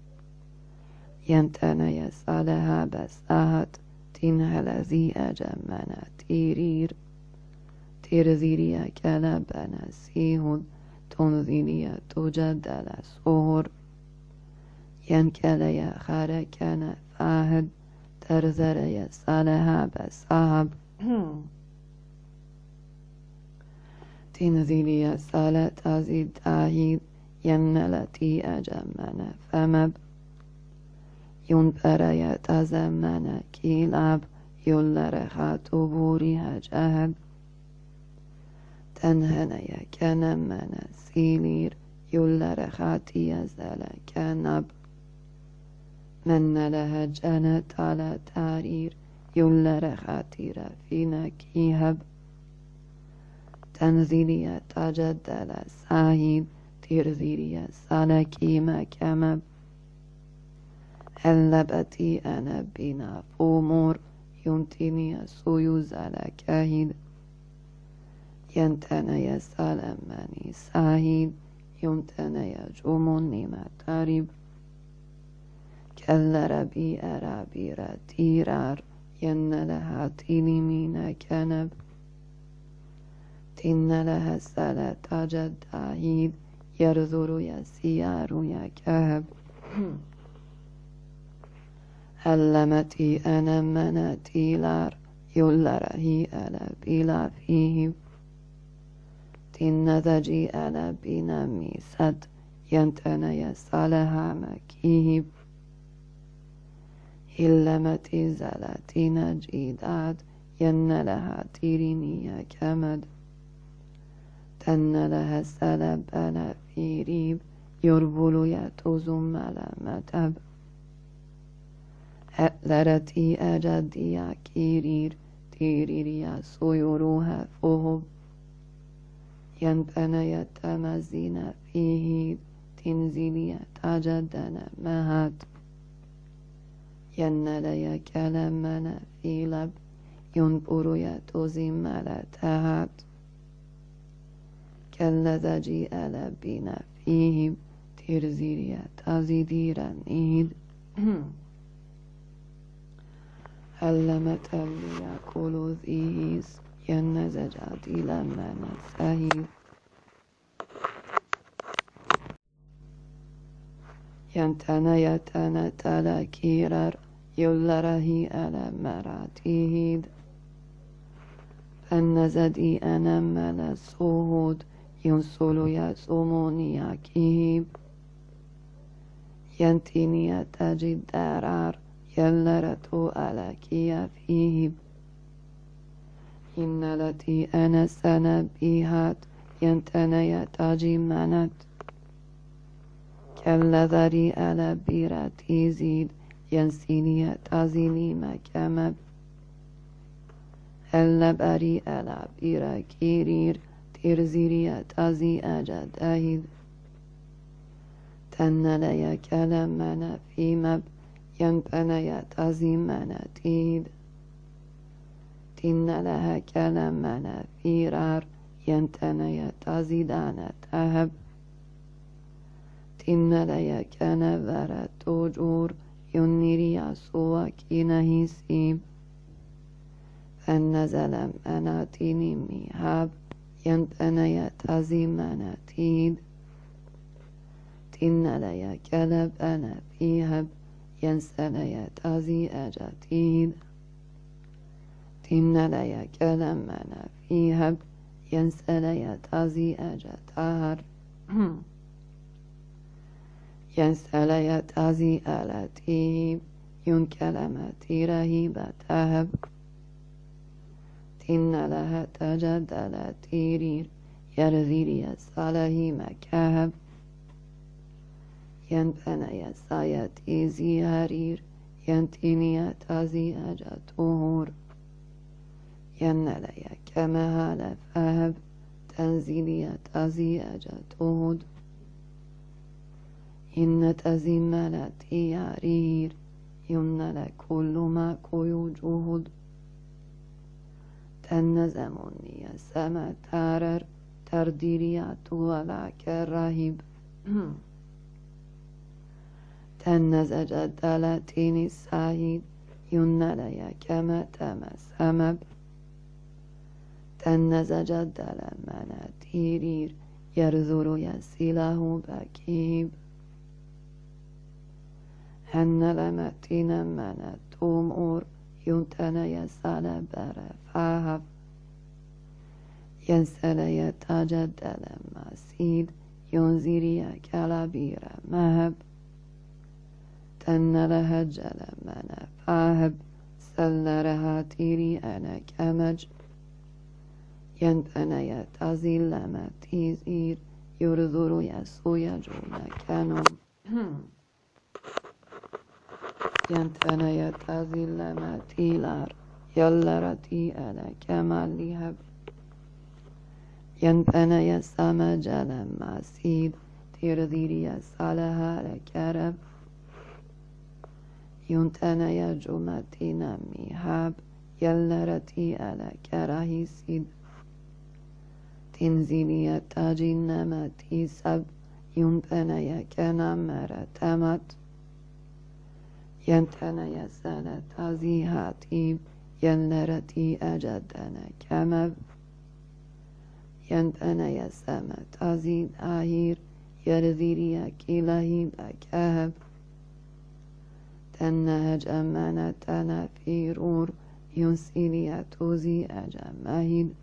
ينتنيا صالها بساهت تنهلزي أجمنا تيرير تيرزيريا كلبنا سيهد تنذيريا تجدل سهر ينكليا خاركنا فاهد ترزريا صالها بساهب تنزيليا صالة تزيد تاهيد ينلتي أجمنا فمب ينبريا تزمنا كيلاب يلرخاتو بوريها جهب تنهنيا كنمنا سيلير يلرخاتي يزل كنب من لها جنة على تارير يلرخاتي رفينا كيهب تنزيليا تجدل ساهيد ترزيريا سالكي مكمب هلبتي أنا بنا فومور ينتني سيوز على كاهيد ينتني سالمني ساهيد ينتني جموني ما تاريب كالربي أرابي رتيرار ين لها تينيمين كنب تن لها سالة تجد عيد يرذر يسيار يكهب علمتي أنا مناتي لار يلرهي ألا بلا فيه تنذجي ألا بنمي سد ينتني صالها مكيب هلمتي زلتي نجيدات ين لها تيريني كمد تن لها سلب ألا في ريب يربل يتوزم على متب لرتي أجدي كيرير تيريريا سيروها فهب ينبنى يتمزين فيه تنزيليا تجدنا مهات ينلي كلمنا في لب ينبر يتوزم على تهات كالذي ألبنا فيه ترزيريا تزيديرا نيد علمت اللي يقول ذيس ينزجات لما نسهيد ينتنا تلاكيرر يلره ألم مراتيهد فنزدي أنمل الصهود ينسل يسوموني يكيب ينتني تجد درار يلرتو ألكي فيهب إن التي أنا سنبيهات ينتني تجمنت كالذري ألا بيرتي زيد ينسيني تزيني مكمب ألا بري ألا بيرا كيرير ترزيري تزي أجد أهيد تنلي كلمنا في مب ينبني تزي منتيد تنلها كلمنا في رار ينتني تزيدان تهب تنلي كنفر توجور ينيري سوى كينه سيب فنزل مناتيني ميهاب ينبني تزي منتيد تنلي كلب أنا فيهب ينسلي تزي أجتيد تنلي كلم أنا فيهب ينسلي تزي أجتهر ينسلي تزي ألتيب ينكلمتي رهيبة تهب تنلها تجدل تيرير يرذيري صالحي مكهب ينبني سايتي زيهرير ينتني تزي أجتهور ينلي كمهال فهب تنزيلي تزي أجتهود إن تزملتي يارير ينل كل ما كيو جهد تنزمني سما تارر ترديريات ولا كالرهيب تنزج الدلتين السعيد ينلي كما تمسمب تنزج الدلمنا تيرير يرذر يسيله بكيب هن لمتين من تومور ينتنا يسال برفاهف ينسل يتجدل مسيد ينزيري كالبير مهب تن لها جل من فاهب سلرها تيري أنا كمج ينبنى يتزيل متيزير يرذر يسو يجون كنم ينتنى يتزيل متيلار يلرتي أنا كماليهب ينبنى يسام جل مسيد ترذيري يسالها لكرب ينتنى يجمتي نميهب يلرتي أنا كرهيسيد تنزيني تجنمتي سب ينبنى كنمر تمت ينتنى يسال تزيهاتيب يلرتي أجدنا كمب ينتنى يسام تزيد آهير يرذيري كلهي بكهب تنهج أمانة تنفيرور ينسيني توزي أجمهيد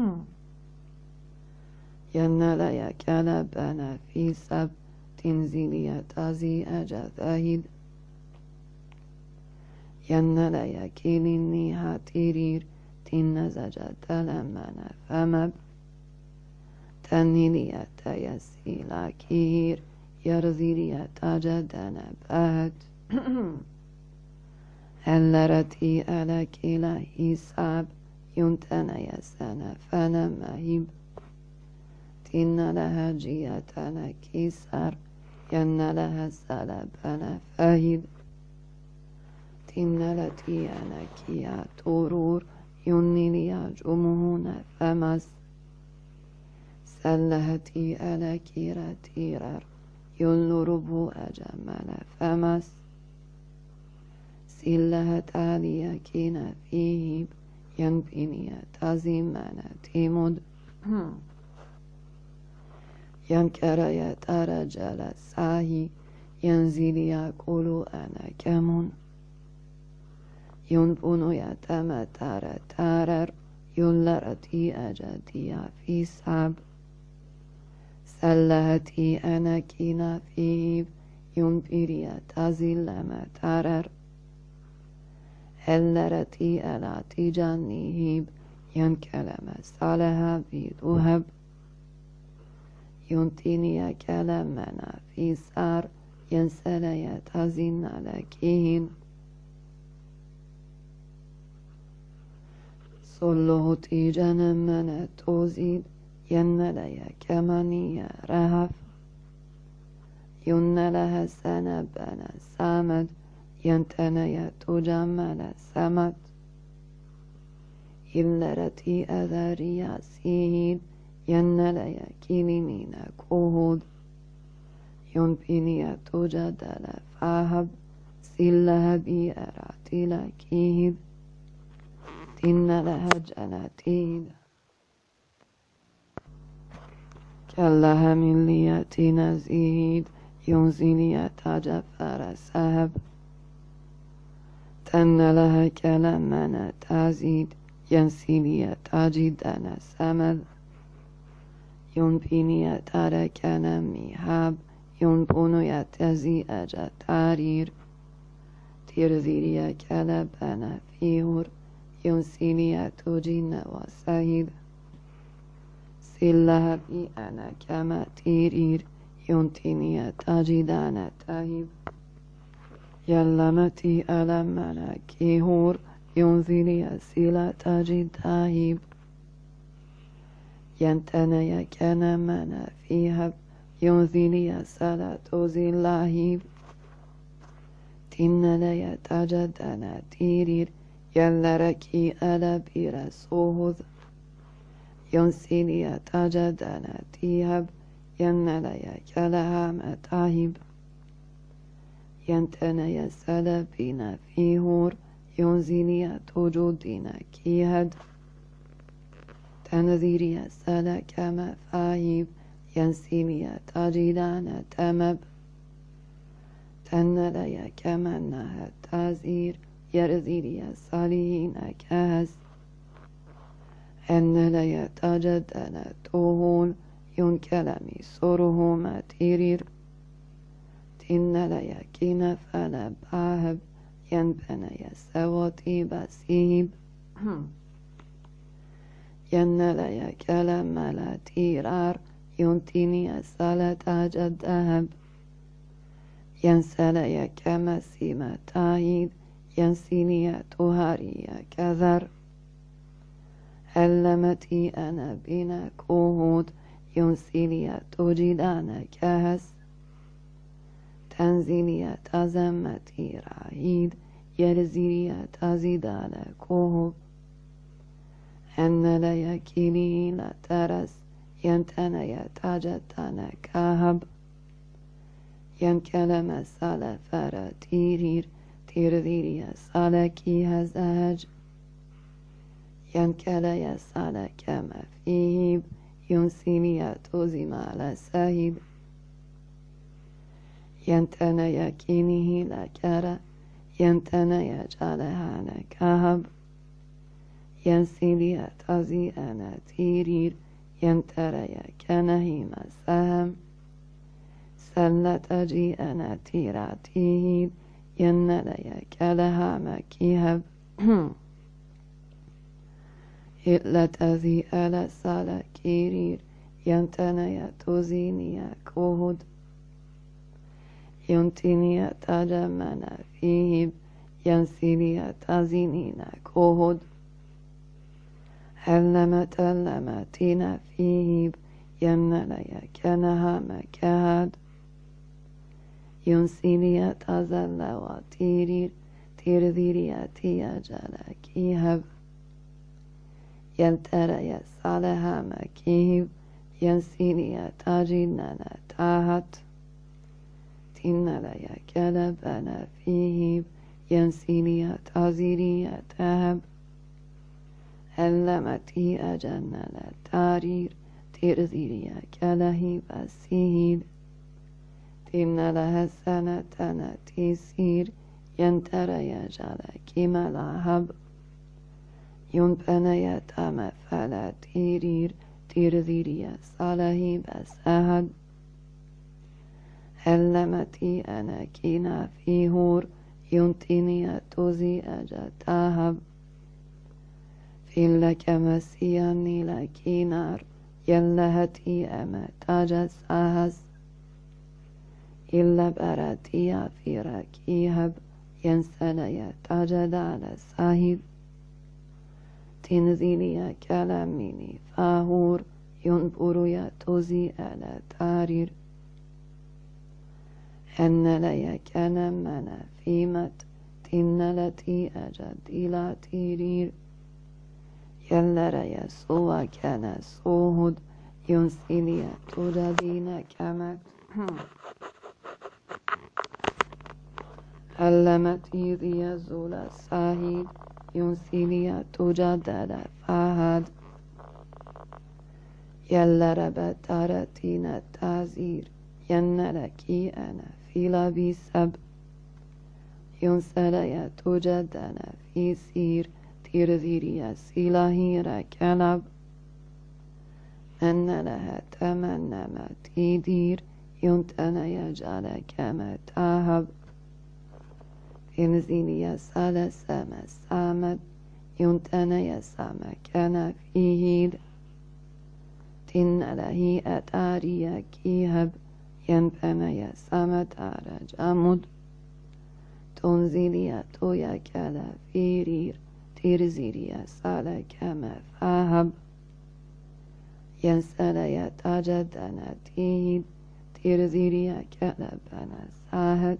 ينلي كلبنا في سب تنزيلي تزي أجثهيد ينلي كيليني هاتيرير تنزج تلمنا فمب تنيلي تيسيلا كير يرزيلي تجدنا بهت هلرتي ألكيلا حساب ينتنى يسنى فنمهيب تن لها جيتنا كيسر ين لها سلبنا فهيد تن لتي أنا كيا تورور ينلي جمهون فمس سلهتي ألكيرا تيرر يلربو أجمل فمس سلهت عليا كنا فيه ينبني تزمنا تيمود ينكر يترجل ساهي ينزل يقول أنا كمون ينبن يتمتر ترر يلرتي أجدي في سب سلهتي أنا كنا فيه ينبري تزلم ترر اللرتي ألاتي جنيهب ينكلم صالها بذهب ينتني كلمنا في سار ينسلي تزن لكين صلوه تيجن من توزيد ينلي كمانية رهف ينلها سنبنا سامد ينتني تجمل سمت إلرتي أذري سيد ينلي كلمين كهود ينبني تجدل فهب سلها بأراتي لكيد تن لها جنتيد كلها من لية نزيد ينزني تجفر سهب تن لها كلمنا تزيد ينسيني تجدنا سمد ينبني تركنا ميهاب ينبن يتزي أجا تارير ترزيري كلبنا فيهور ينسيني تجين وسهيد سلها بي أنا كما تيرير ينتني تجدنا تهيب يلمتي ألمنا كيهور ينزلي سلا تجد تهيب ينتني كنمنا فيها ينزلي سلا تزلاهيب تن لي تجدنا تيرير يلركي ألا برسوهذ ينسلي تجدنا تيهب ينلي كلها متاهب ينتني سلبنا فيهور ينزلي تجدنا كيهد تنذيري سلك مفاهيب ينسلي تجدنا تمب تنلي كمنها تزير يرزيلي صالين كهز أن لي تجدنا توهون ينكلمي صرهما تيرير تن لي كنفنا باهب ينبني سواتي بسيب ين لي كلم لا تيرار ينتني سالة جدهب ينسلي كمسيمة تايد ينسيني تهاري كذر علمتي أنا بنا كهود ينسيني تجدان كهس تنزيني تزمتي راهيد يرزيني تزيدان كهوب أن لا يكيني لا ترس ينتني تجدان كهب ينكلم سالفر تيرير تيرذيري سالكي هزاج ينكلي سالك مفيب ينسيني توزم على سهيب ينتني كينه لكرة ينتني جالهان كهب ينسيني تزي أنا تيرير ينتري كنهيم سهم سلتجي أنا تيراتيد ينلي كلها مكيهب إلا تذي ألا سالا كيرير ينتني توزيني كهود ينتني تجمنا فيهب ينسيني تزينينا كهود هلمتنا فيهب ينلي كنها مكهد ينسيني تزل وتيرير تيرذيري تيجل كيهب ينتري صالها مكيهب ينسيني تجننا تاهت تنلي كلبنا فيهب ينسيني تازيري تهب علمتي أجنل تارير ترزيري كلهي بسيد تن لها سنة تسير ينترى يجعل كما لهب ينبنى يتم فلا تيرير ترزيري صالحي بسهد علمتي أنا كنا في هور ينتني توزي أجتهب في لك مسياني لكي نار يلهتي أما تاجس أهز إلا براتي في ركيهب ينسلي تاجد على ساهب تنزيلي كلاميني فاهور ينبر يتوزي على تارير أن لي كلامنا في مت تنلتي أجد إلى تيرير يلا يسوع كان سوهد ينسيني تجدين كمت علمت إذ زول الساهد ينسيني تجدد فهد يلا رب تارتين التازير ينلكي أنا في لبي سب ينسلي تجدد في سير ترزيري سلاهي ركلب أن لها تمنى ما تدير ينتنى يجعل كما تهب إنزيني سالس ما سامد ينتنى يسام كان فيه تن لهي أتاري كيهب ينبنى يسام تارج أمد تنزيلي تويا كلا فيرير ترزيري سالة كما فاهب ينسلي تجدنا تيد ترزيري كلبنا ساهد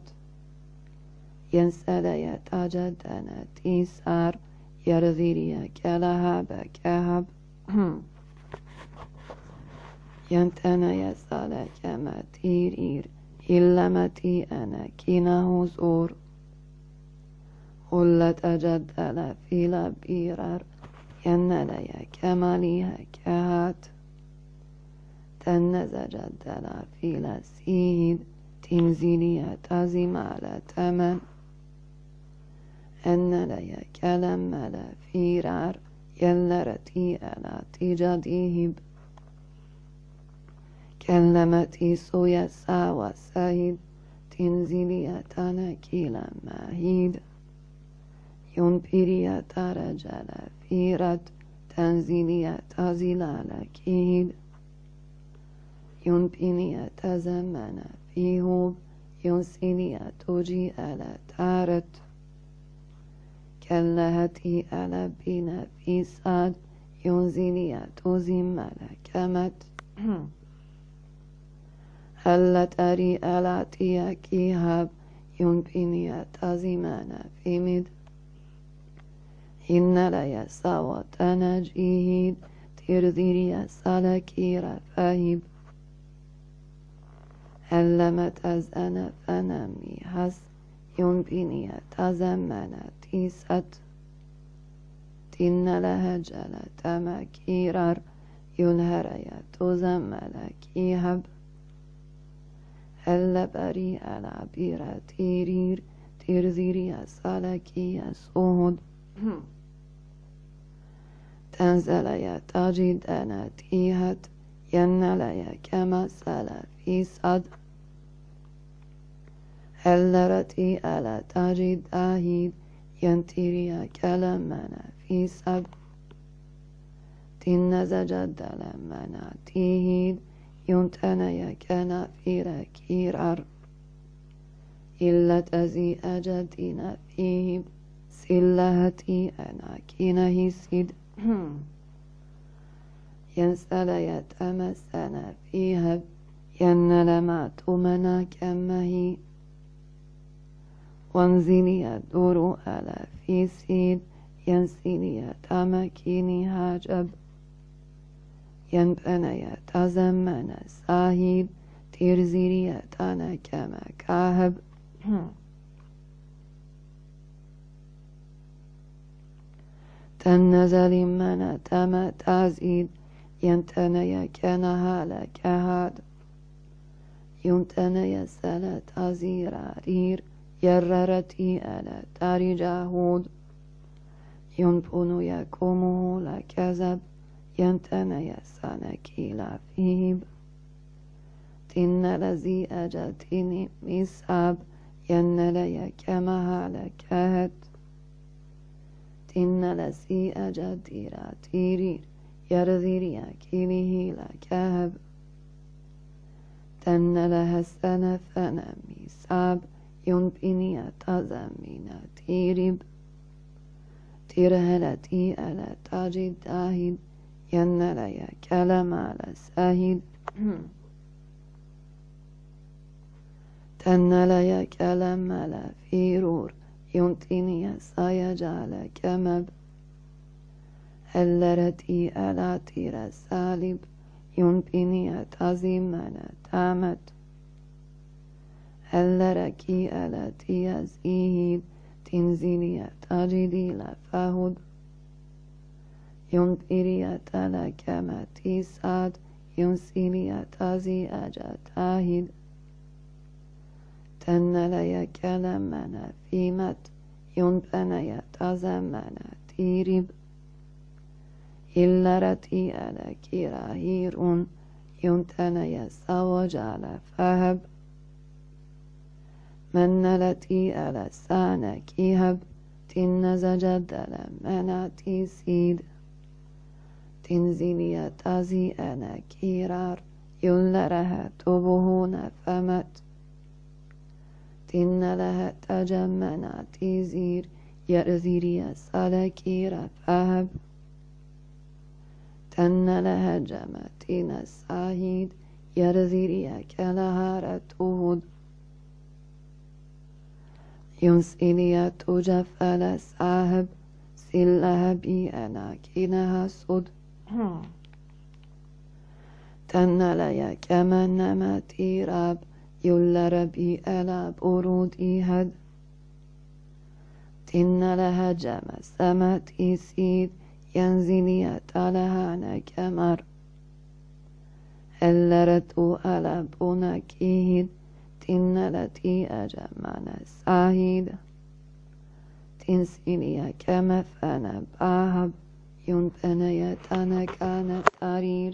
ينسلي تجدنا تيسار يرزيري كلهب كهب ينتنى يسالة كما تيرير إلا متي أنا كينه زور ولا تجدل في لبيرر ينلي كماليها كهات تنز جدل في لسيد تنزيلية تزم على تمن أن لي كلم لا فيرار يلرتي على تجديهب كلمتي سويا ساوى سيد تنزيلية تنكيلا ماهيد ينبري ترجل فيرت تنزيلية تزلال كيد ينبني تزمن فيهوب ينسيني توجي على تارت كلهتي على بنا في ساد ينزيني تزم كمت هل تري على تيكيهب ينبني تزمن في مد إن لا يسوى تنجيهد ترذيري سالكي رفاهب علمت أزأنا فنمي حس ينبني تزمن تيست تن لها جل تمكيرر ينهري تزمل كيهب هل بري على بيرة تيرير ترذيري سالكي سهد تنزل يتجد أنا تيهت ينلي كما سلا في صد هلرتي ألا تجد أهيد ينتري كلمنا في سب تنزجد لمنا تيهيد ينتني كنا في ركيرر إلا تزي أجدنا فيه سلهتي أنا كينه سيد ينسل يتمسن فيها ينل ما تمنى كمه وانزني الدور على في سيد ينسيني تمكيني هاجب ينبني تزمن ساهيد ترزيري تانا كما كاهب تنزل من تم تزيد ينتني كنها لكهاد ينتني سلة تزيرارير يررتي ألا تاري جاهود ينبن يكومه لكذب ينتني سنكي لفيب تن لذي أجتني مساب ينلي كمها لكهد تن لذي أجديرا تيرير يرذيري كيله لكهب تن لها السنة فنميساب ينبني تزمين تيرب ترهلتي ألا تجد داهد ينلي كلام على ساهد تنلي كلام على فيرور ينتني سيجعل كمب هلرتي ألا تير سالب ينبني تزمن تامت هلركي ألا تيزيهب تنزيني تجدي لفهد ينبري تلكما تيساد ينسيني تزي أجتاهد تنلي كلمنا فيمت ينبني تزمن تيرب إلرتي ألا كراهير ينتني سوجال فهب من نلتي ألا سانا كيهب تنزجد لمنا تيسيد تنزيني تزي أنا كيرار يلرها تبهون فمت تن لها تجمنا تيزير يرزيري سالكير فهب تن لها جمتين الساهيد يرزيري كلها تهود ينسيني تجفل ساهب سلها بي أنا كينها صد تن لي كمن نما تيراب يلر بي ألا برود إيهد تن لها جم سمت إسيد ينزيني تلها نكمر هلرتو ألا بنكيهد تن لتي أجمنا ساهيد تنسيني كما فانا باهب ينبني تنكان تارير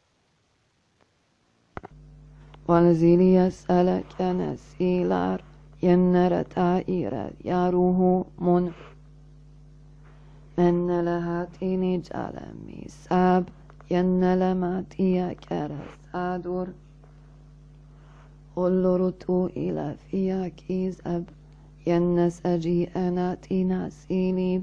والزيلي سلكن سيلار ينر تائر ياروه من لها تيني جالمي ساب ينلما تيا كرسادور غلرتو إلى فيا كيزب ينسجي أنا تينا سيليب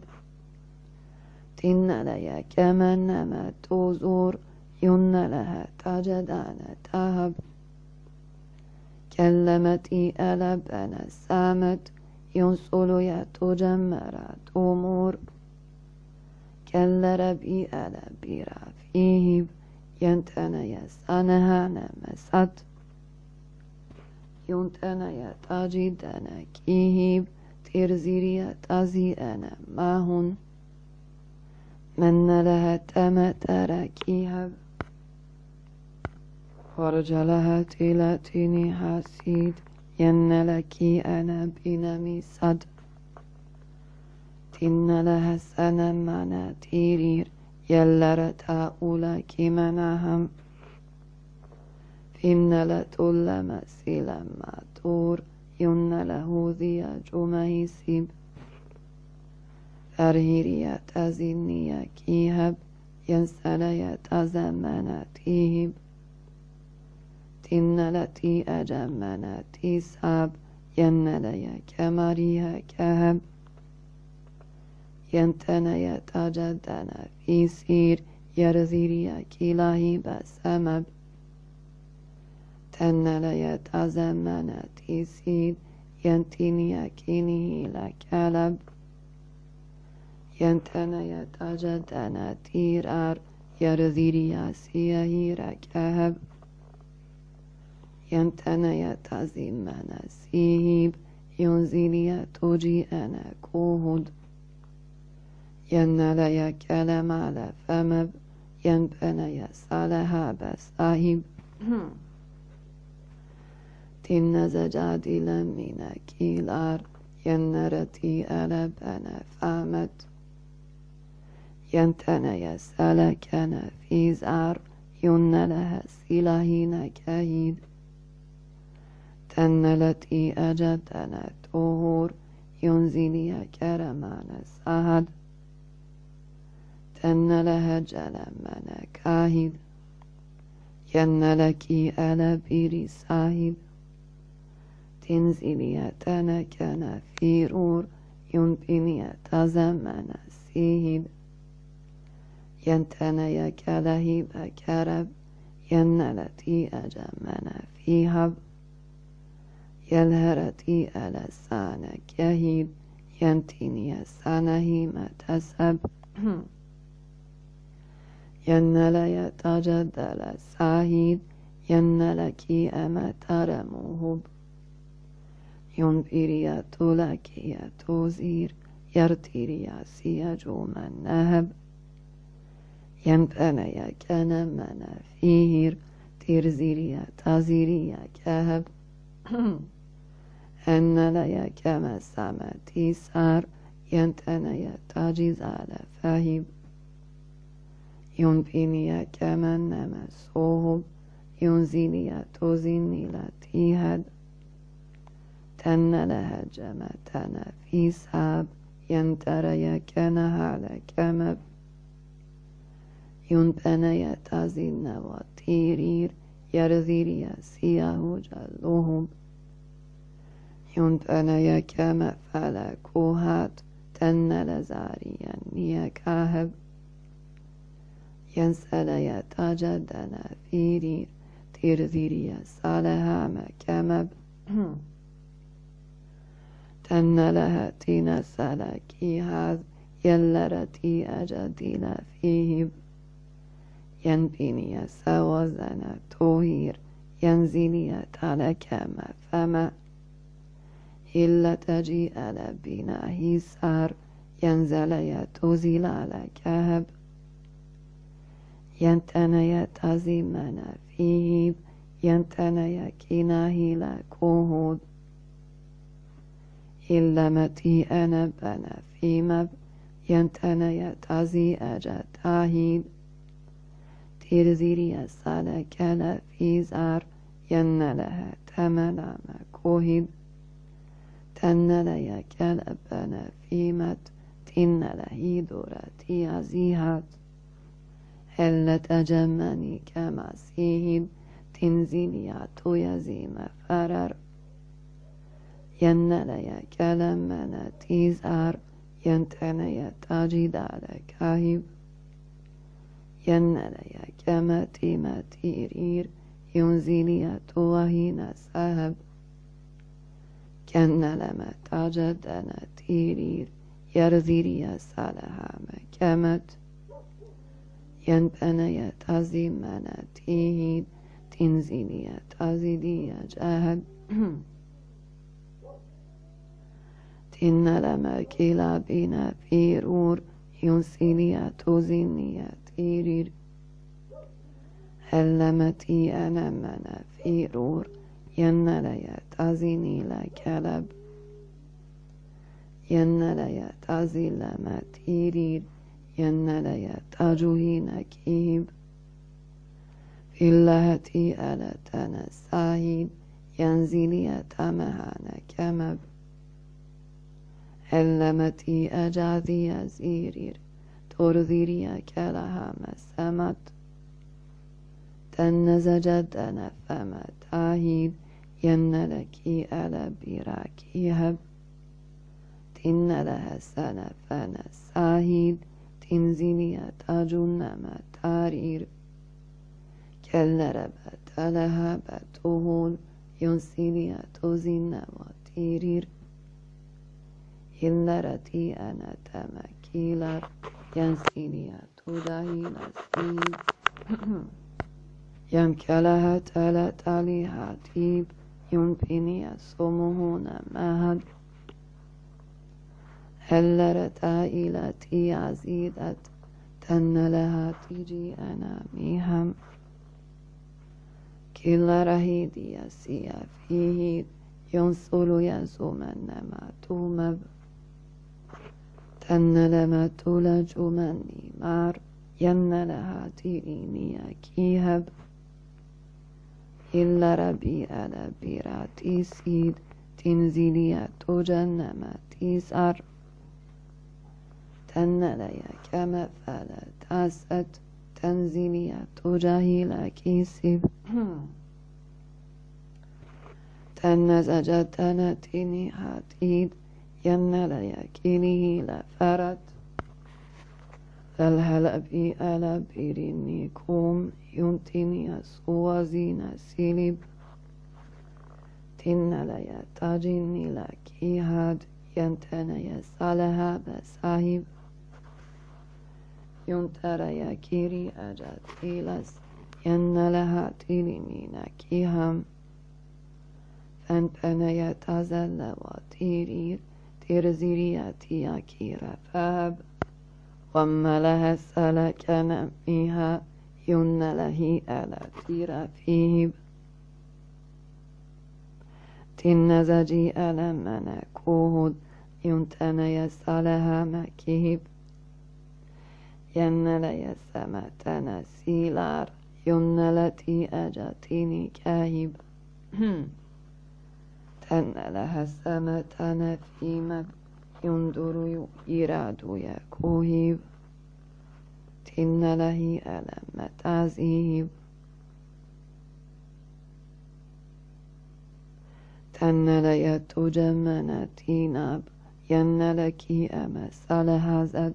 تن لي كمن نما توزور ين لها تجدان تهب كلمتي ألب أنا سامت ينصل يتجمرت أمور كل ربي ألب برافيهب ينتني سنها نمست ينتني تجدنا كيهب ترزيري تزي أنا ماهن من لها تمتر كيهب خرج لها تلاتيني حسيد ين لكي أنا بنمي صد تن لها سنة منا تيرير يلرتا أولاكي منهم فين لتلما سلما تور ين له ذي جمهيسيب فرهيريا تزينيا كيهب ينسليا تزمنا تيهب تن لتي أجمنا تيساب ينليا كماريها كهب ينتنيا تجدنا في سير يرزيريا كلاهي بسمب تنليا تزمنا تيسيد ينتنيا كينيه لكلب ينتنيا تجدنا تيرار يرزيريا سيهير كهب ينتنيا تزمنا سيهيب ينزينيا توجي أنا كوهد ينلي كلام على فمب ينبني صالها بساهب تن زجادي لمن كيلار ينرتي ألبنا فامت ينتني سلكنا في زار ينلها سلاهين كهيد تنلتي أجدنا طهور ينزلي كرمان سهد تنلها جلمنا كاهد ينلكي ألا بيري ساهد تنزلي تنكنا في رور ينبني تزمن سيهد ينتني كلهيب كرب ينلتي أجمنا في هب يلهرتي ألسانك يهيد ينتني سنهيم تسب ينلي تجدل ساهيد ينلكي أما ترموهب ينبري تلكي توزير يرتري سيجو من نهب ينبني كنمنا فيهر ترزيري تزيري كهب أن لي كما سمتي سار ينتني تجيز على فهيب ينبني كما نما صوهب ينزيني توزيني لتيهد تن لها جمتنا في ساب ينتري كنها على كمب ينبني تزين وطيرير يرزيري سياه جلوهم ينبني كما فلكوهات تن لزاريا نيكاهب ينسلي تجدنا فيرير ترزيري صالها مكمب تن لها تنسلكي هذ يلرتي أجدل فيهب ينبني سوزنا توهير ينزلي تلكما فما إلا تجيء لبنا هسار ينزلي تزيل على كهب ينتني تزمنا فيهب ينتني كناهي لكوهود إلا متي أنا بنا في مب ينتني تزي أجتاهيب ترزيري سالك في زار ين لها تملا مكوهد تن لي كلبنا في مت تن لهي دورتي عزيهات هل تجمني كما سيهب تنزيني يزيم فرر ين لي كلمنا تيزار ينتني تجد على كاهب ينلي كما تيرير ينزلي توهين سهب كن لما تجدنا تيرير يرزيري سالها مكمت ينبني تزمنا تيهيد تنزلي تزيدي جهب تن لما كلا بنا في رور ينسلي تزيني تيرير هلمتي أنا منا في رور ينلي تزيني لكلب ينلي تزيل ما تيرير ينلي تجوهين كيب في اللهتي ألتنا ساهيد ينزلي تمهان كمب هلمتي أجاذي زيرير ترذيري كلها مسمت تنزجدنا فما تاهيد ينلكي ألا براكي هب تن لها سنة فنا ساهيد تنزيني تاجن ما تارير كالربت لها بتهون ينسيني تزين وتيرير هلرتي أنا تمكيلر ينسيني تدهين سيد يمكلها تلتالي هاتيب ينبني سمهون مهد هلرتا إلتي عزيدت تن لها تيجي أنا ميهم كلا رهيدي يسيا فيه ينصل يزومن ما تومب تن لما تولج مني مار ين لها تيريني كيهب إلا ربي ألا بيراتي سيد تنزيليا توجنما تيسار تن ليا كما فلا تاسد تنزيليا توجاهيلا كيسب تنزجت تنتيني هاتيد ين ليا كيلي لفرت فالهلا بي ألا بيريني كوم ينتيني أسوازينا سيلب تن ليا تاجيني لكي هاد ينتني صالها بساهب ينتري كيري أجات إلس ين لها تيليني كيهم فانبني تزل وتيرير ترزيرياتي كيرا فاب وما لها سلك نميها ين له ألا تيرا فيب تنزجي ألمنا كوهد ينتني صالها مكيب ين لي سمتنا سيلار ين التي أجتني كاهب تن لها سمتنا فيما يندر يراد يكوهب تن له ألم تعزيب تن لي تجمنا تيناب ين لكي أمسال هزد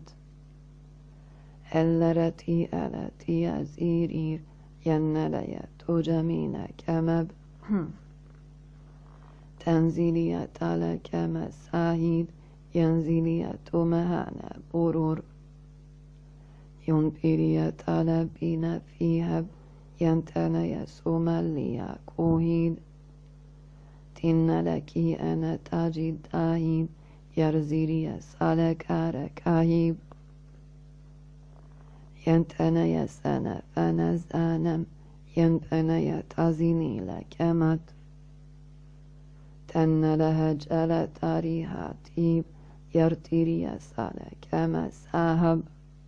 هلرتي ألتي أزيرير ين لي تجمين كمب تنزيلية لك مساهيد ينزيلية مهانا برور ينبيرية لبين فيها ينتني سوماليا كوهيد تن لكي أنا تاجي داهيب يرزيرية سالكار كاهيب ينتني سنة فنزانم ينتني تازيني لكمت تن لها جل تاريها تيب يرتيريا سالك مساهب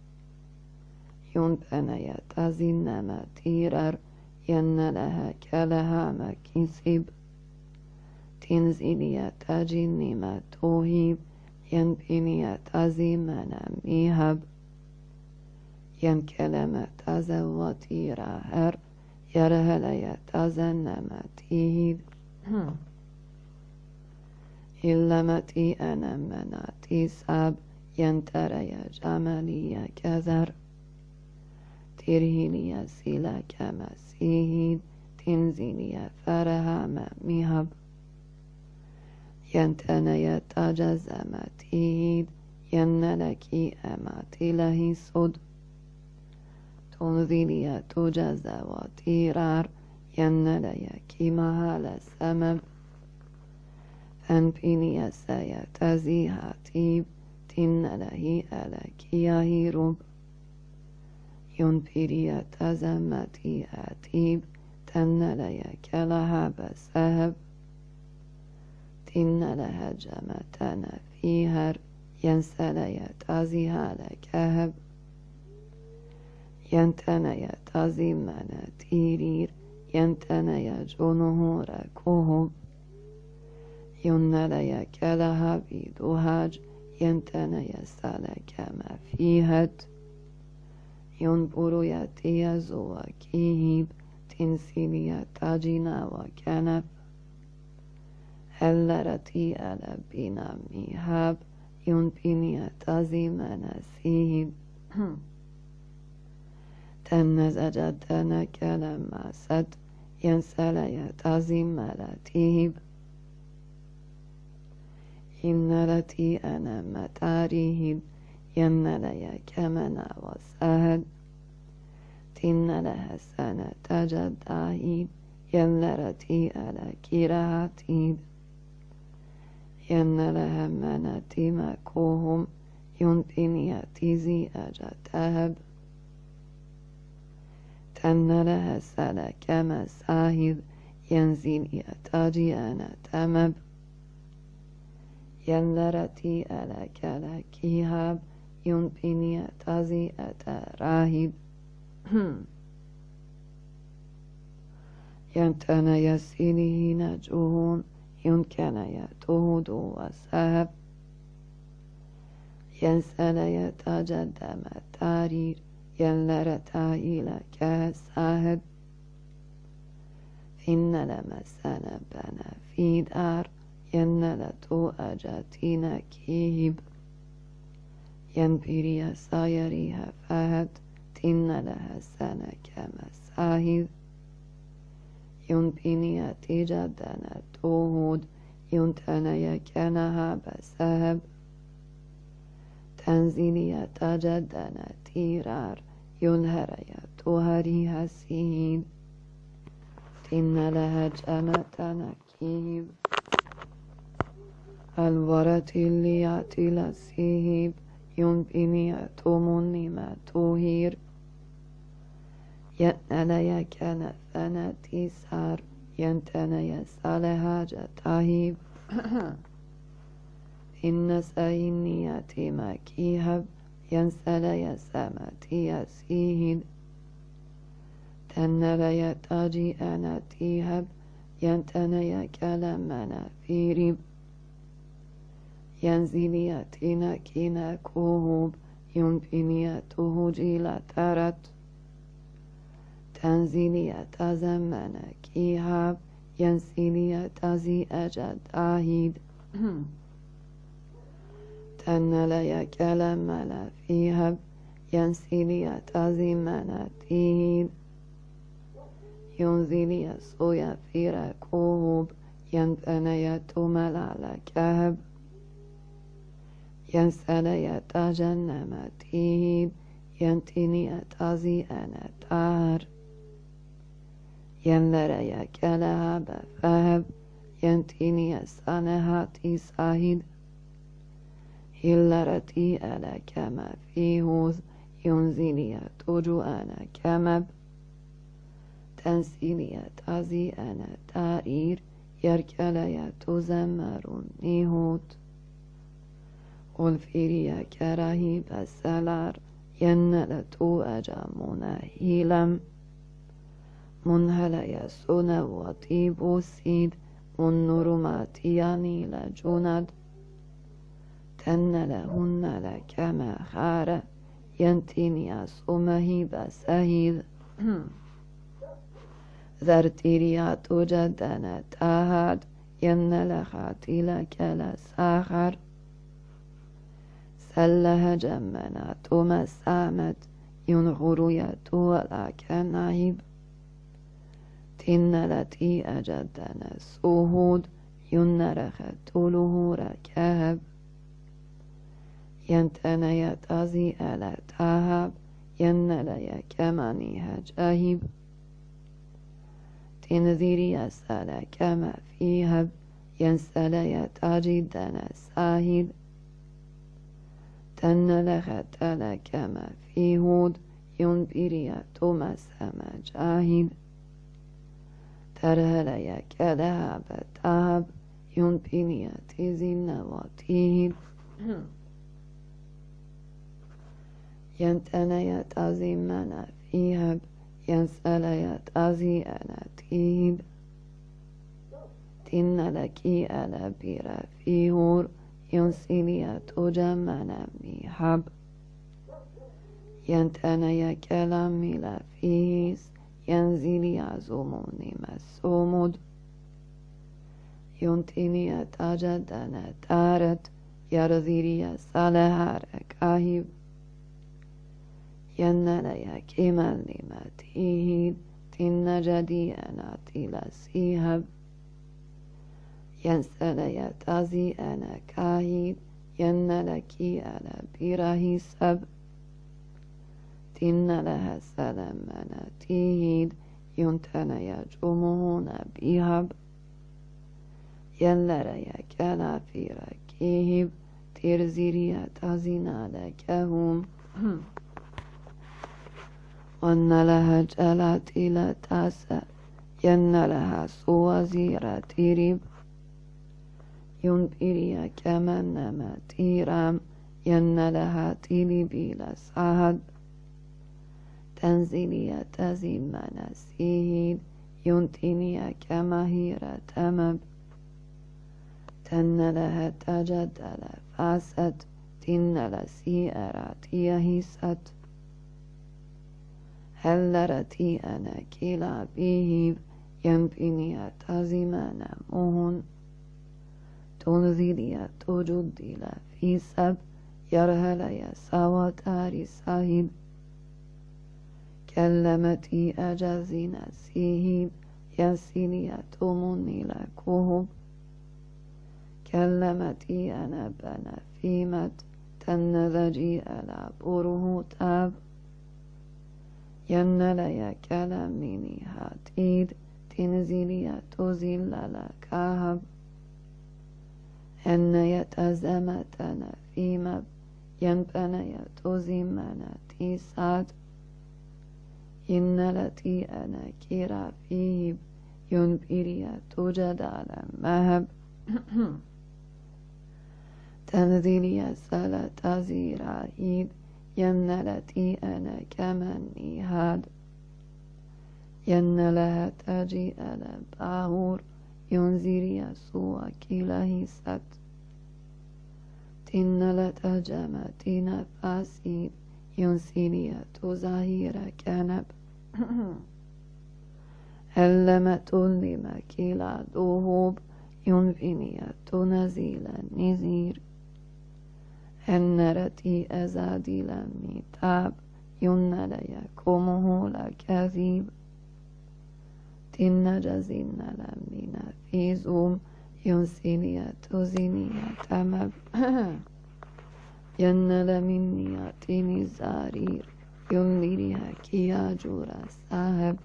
ينتني تازينما تيرر ين لها كلها مكيسب تنزيليا تاجيني ما توهيب ينبينيا تازيمنا ميهب ينكلم تازواتي راهر يرهليا تازنما تيهيد إلمتي أنا مناتي ساب ينتريا جماليا كذر ترهيليا سيلا كمسيهيد تنزيليا فرها ميهب ينتنيا تجزمتيد ينلكي أماتي لهي صد تنزيليا تجزواتيرار ينليا كمهال سمب فانبينيا سيتزيها تيب تنلهي ألكيا هيروب ينبيريا تزمتي أتيب تنليا كلها بسهب تن لها جمتنا فيهر ينسليا تازيها لكهب ينتنيا تازيمنا تيرير ينتنيا جنهور كهب ينليا كلها بيدوهاج ينتنيا سالك ما فيهد ينبرو يتيا زوا كيهب تنسيليا تاجينا وكنف هلرتي ألا بنا ميهاب ينبينيا تازيمنا سيهب تنزجتنا كلما سد ينسليا تازيمنا تيهب إنلتي أنا متاريهب ينليا كمنا وسهد تن لها سنة تجداهيب ينلرتي ألا كيرهاتيب ين لها مناتيما كوهم ينبنياتي زي أجتهب تن لها سلك مساهد ينزل يتاجي أنا تمب ينلرتي ألك لكيهاب ينبني تازي أتراهب ينتن يسيني نجوهون يمكن يتهد وسهب ينسل يتجدم التارير ينلرتا إلى كساهب إن لمسنا بنا في دار ينلتو أجاتينا كيهب ينبري سايريها فهد تن لها سنة كمساهد ينبني تجدنا توهود ينتنى يكنها بسهب تنزيلي تجدنا تيرار ينهر يتوهريها سيد تن لها جنة كيب الورة اللي يأتي لسيهب ينبني تومني ما توهير يتنى كنفنا تيسار ينتنى يسالها جتاهيب إن سينياتي ما كيهب ينسل يسامتي يسيهد تنل يتاجي أنا تيهب ينتنى يكلمنا في ريب ينزلياتنا كنا كوهوب ينبنياته جيلا ترت تنزيليات زمن كيهاب ينسيليات زي أجد آهيد تنل يكلم فيهب ينسيليات زي مناتيد ينزلي صويا فيرا كوهوب ينتنيات ملال كهب ينسل يتجنم تيب ينتني أتازي أنا تار ينلر يكلها بفهب ينتني سنها تساهد هلرتي ألا كما فيهوز ينزلي تجو أنا كمب تنسيلي تازي أنا تارير يركلي تزمر نيهوت والفيريا كراهي بسلار ينلتو أجامنا هيلم منهل يسون وطيب سيد منور ماتياني لجند تنلهن لكما خار ينتني أسومه بسهيد ذرتيريات جدنا تاهد ينلخاتي لك لساخر سلها جمنا تمسامت ينغر يتو لكناهب تنلتي أجدنا سهود ينرخت لهور كهب ينتنى يتازي ألا تهب ينلي كمانيها جاهب تنذيري أسأل كما فيهب ينسل يتاجدنا ساهد تنلخت كما في هود ينبري تمسما جاهد ترهل يكلها بتهب ينبني تزين وتيهب ينتنى يتازي منا فيهب ينسل يتازي أنا تيب تن لكي ألا بيرا فيهور ينسلي تجمنا ميحب ينتنى يكلم لفيس ينزلي عزموني مسومد ينتني تجدنا تارت يرزيري سالهار كاهب ينلي كمال لمتيهد تن جدي أنا تلسيهب ينسل يتازي أنا كاهد ينلكي أنا بره سب تن لها سلم أنا تيهد ينتن يجمهون بيهب يلريا كالافيرا كيهب تيرزيريا تازينا لكهم وأن لها جلات إلى تاسا ين لها سوازيرا تيريب ينبيريا كمن نما تيرام ين لها تيليبيلا ساهد تنزيليا تزيمنا سيهيد ينتينيا كمهيرا تمب تن لها تجدل فاسد تن لسيئرا تيهيست هلرتي أنا كلا بيهيب ينبينيا تزيمنا مهن تنزيليا تجدل في سب يرهليا سواتاري ساهد كلمتي أجازينا سيهيب يسينيا تمني لكوهب كلمتي أنا بنا فيمت تنذجي ألا بره تاب ينليا كلاميني هاتيد تنزيليا تزيل لكاهب أن يتزمتنا فيمب ينبنيا تزيمنا تيساد إن التي أنا كيرا فيه ينبيريا توجد على مهب تنزيليا سلا تزيرا إيد ين التي أنا كمني هاد ين لها تجي على باهور ينزيريا سوى كيله ست تن لتجمتين فاسيد ينسينيا تزاهيرا كنب هلما تلما كلا دوهوب ينفينيا تنزيلا نزير النرتي أزادي لميتاب ينليا كمه لكذيب تن جزينا لمينا في زوم ينسينيا تزينيا تمب ينل مني يعطيني زارير يمليها كيا جورا صاحب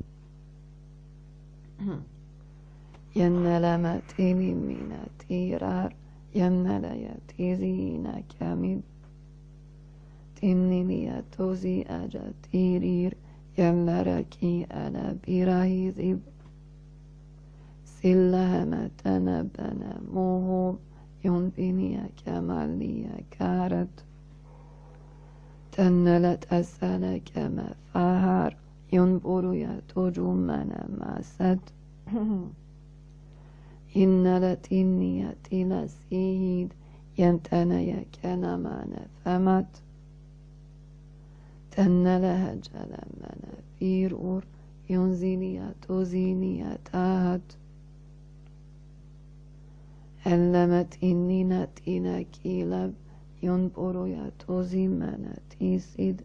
ينل متيني من تيرار ينل يتيزينا كامل تنيني توزي أجا تيرير ينلركي ألا براهيزيب سلها متنبنا موهوب ينبينيا كماليا كارت تنلت أسأل كما فهار ينبريا تجمنا ماسد إنلت إنيا تلسيهيد ينتنيا كنمانا فمت تنلها جلمنا فيرور ينزينيا تزينيا تاهت علمت إني نتينا كيلب ينبريا تزيمنا تيسيد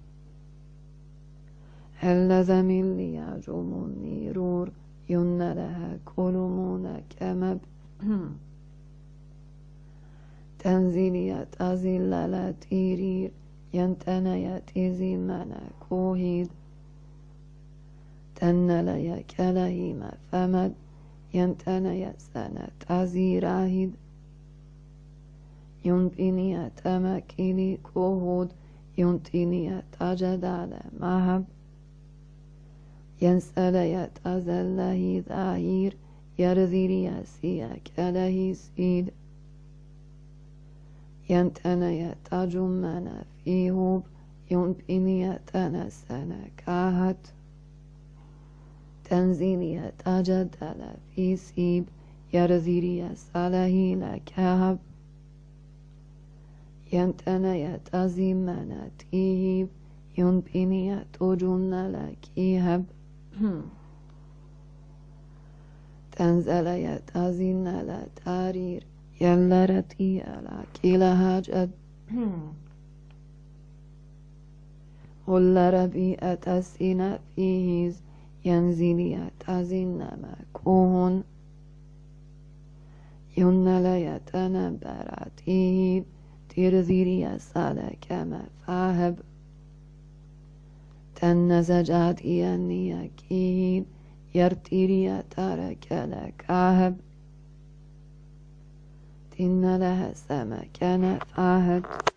هل زميلي يجمني رور ينلها كلمونا كمب تنزيليا تزيل لا تيرير ينتنيا تزيمنا كوهيد تنليا كلهيما فمد ينتنيا سنة تزيراهيد ينبينيا تمكيني كوهود ينتينيا تجدال مهب ينسليا تزلهي ظاهير يرزيريا سيا كلهي سيد ينتنيا تجمنا فيهوب ينبينيا تنسنا كاهت تنزيليا تجدل في سيب يرزيريا صالحي لكهب ينتنيا تزيمنا تيهيب ينبينيا تجن لكيهب تنزليا تزين لا تارير يلرتي على كلا هاجد هل ربيئة السنة فيهز ينزليا تزينما كون ينليا تنبراتيب ترزيريا صالة كما فاهب تنزجات ينيا كيب يرتيريا تارك لكاهب إن لها سمكان فعهد